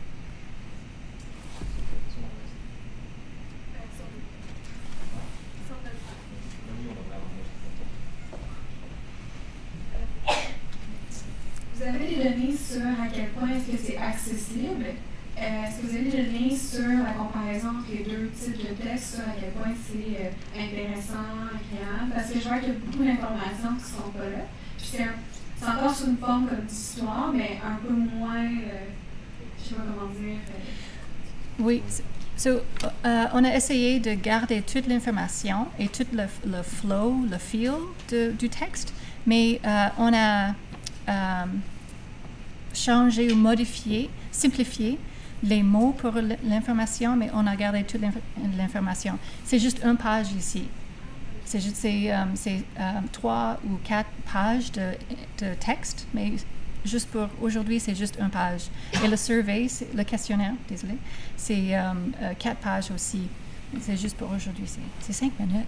Vous avez des données sur à quel point est-ce que c'est accessible? Euh, est-ce que vous avez des données sur la comparaison entre les deux types de textes, sur à quel point c'est euh, intéressant, agréable? Parce que je vois qu'il y a beaucoup d'informations qui ne sont pas là. Puis c'est, un, c'est encore sous une forme comme d'histoire, mais un peu moins, euh, je ne sais pas comment dire. Euh, Oui, so, euh, on a essayé de garder toute l'information et tout le, le flow, le feel de, du texte, mais euh, on a euh, changé ou modifié, simplifié les mots pour l'information, mais on a gardé toute l'information. C'est juste une page ici. C'est juste c'est, um, c'est, um, trois ou quatre pages de, de texte, mais juste pour aujourd'hui, c'est juste une page. Et le survey, c'est, le questionnaire, désolé, c'est um, euh, quatre pages aussi. C'est juste pour aujourd'hui, c'est, c'est cinq minutes.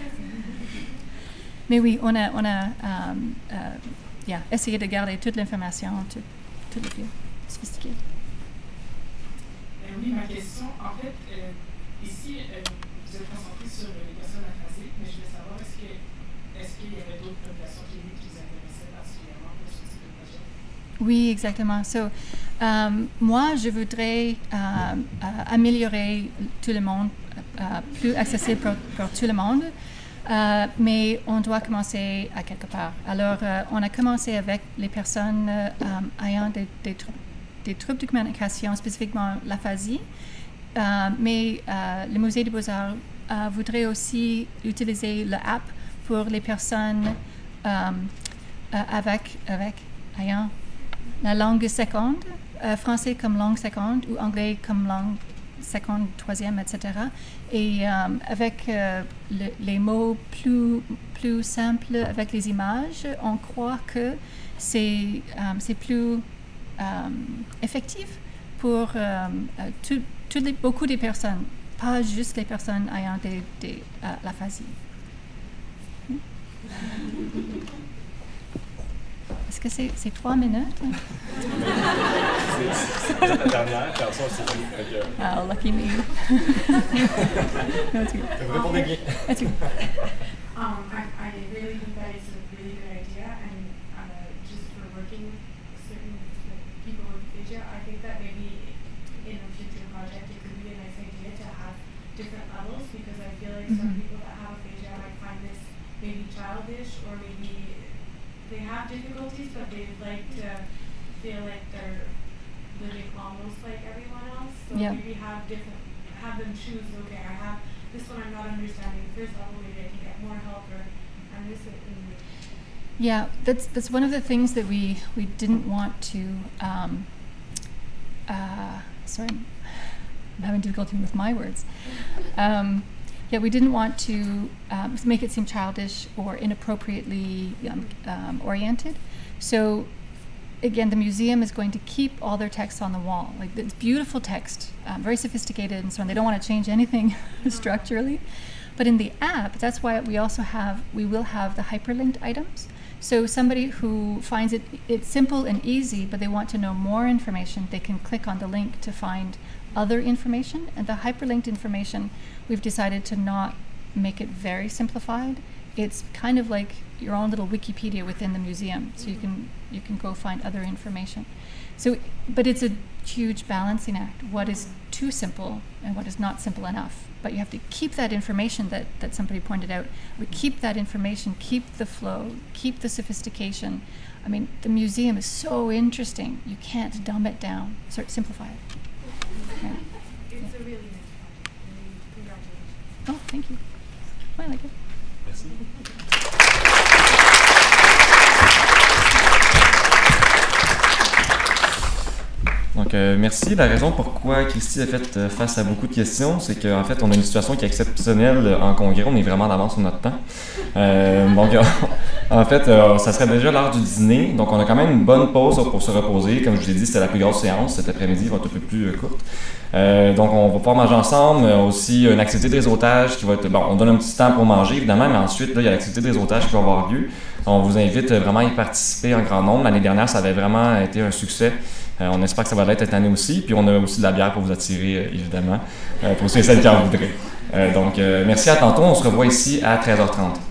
Mais oui, on a, on a um, uh, yeah, essayé de garder toute l'information, tout, tout le fil sophistiqué. Euh, oui, ma question, en fait, euh, ici, euh, vous êtes concentré sur les personnes aphasiques, mais je voulais savoir, est-ce que est-ce qu'il y avait d'autres populations cliniques qui vous intéressaient particulièrement pour ce type de projet? Oui, exactement. So, um, moi, je voudrais uh, uh, améliorer tout le monde, uh, plus accessible pour, pour tout le monde, uh, mais on doit commencer à quelque part. Alors, uh, on a commencé avec les personnes uh, um, ayant des, des, trou des troubles de communication, spécifiquement l'aphasie, uh, mais uh, le Musée des Beaux-Arts uh, voudrait aussi utiliser l'app pour les personnes um, uh, avec, avec ayant la langue seconde, euh, français comme langue seconde ou anglais comme langue seconde, troisième, et cetera. Et euh, avec euh, le, les mots plus, plus simples, avec les images, on croit que c'est euh, plus euh, effectif pour euh, tout, tout les, beaucoup de personnes, pas juste les personnes ayant des, des, euh, l'aphasie. Hmm? Est-ce que c'est c'est trois minutes? C'est la dernière, puis ensuite c'est fini. Oh, lucky me. No, it's good. Vous répondez bien. It's good. Um, I, I really think that it's a really good idea, and uh, just for working with certain like, people with aphasia, I think that maybe in a future project it could be a nice idea to have different levels, because I feel like some Mhm. people that have aphasia might find this maybe childish, or maybe they have difficulties, but they'd like to feel like they're living almost like everyone else. So Yeah. maybe have different, have them choose, okay, I have this one I'm not understanding, first level maybe I can get more help, or I miss it. And Yeah, that's that's one of the things that we we didn't want to. Um, uh, sorry, I'm having difficulty with my words. Um, yeah, we didn't want to um, make it seem childish or inappropriately um, um, oriented. So, again, the museum is going to keep all their texts on the wall. Like, it's beautiful text, um, very sophisticated and so on. They don't want to change anything structurally. But in the app, that's why we also have, we will have the hyperlinked items. So somebody who finds it, it's simple and easy, but they want to know more information, they can click on the link to find other information. And the hyperlinked information, we've decided to not make it very simplified. It's kind of like your own little Wikipedia within the museum, so you can you can go find other information. So, but it's a huge balancing act. What is too simple and what is not simple enough? But you have to keep that information that, that somebody pointed out. We keep that information, keep the flow, keep the sophistication. I mean, the museum is so interesting. You can't dumb it down. Sort of simplify it. Yeah. it's a really nice project. Really, congratulations. Oh, thank you. I like it. Merci. Donc, euh, merci. La raison pourquoi Christy a fait euh, face à beaucoup de questions, c'est qu'en fait, on a une situation qui est exceptionnelle en congrès. On est vraiment en avance sur notre temps. Euh, donc, en fait, euh, ça serait déjà l'heure du dîner. Donc, on a quand même une bonne pause pour se reposer. Comme je vous ai dit, c'était la plus grosse séance. Cet après-midi va être un peu plus euh, courte. Euh, donc, on va pouvoir manger ensemble. Euh, aussi, une activité de réseautage qui va être... Bon, on donne un petit temps pour manger, évidemment, mais ensuite, là, il y a l'activité de réseautage qui va avoir lieu. On vous invite vraiment à y participer en grand nombre. L'année dernière, ça avait vraiment été un succès. Euh, on espère que ça va l'être cette année aussi. Puis on a aussi de la bière pour vous attirer, euh, évidemment, euh, pour ceux et celles qui en voudraient. Euh, donc, euh, merci, à tantôt. On se revoit ici à treize heures trente.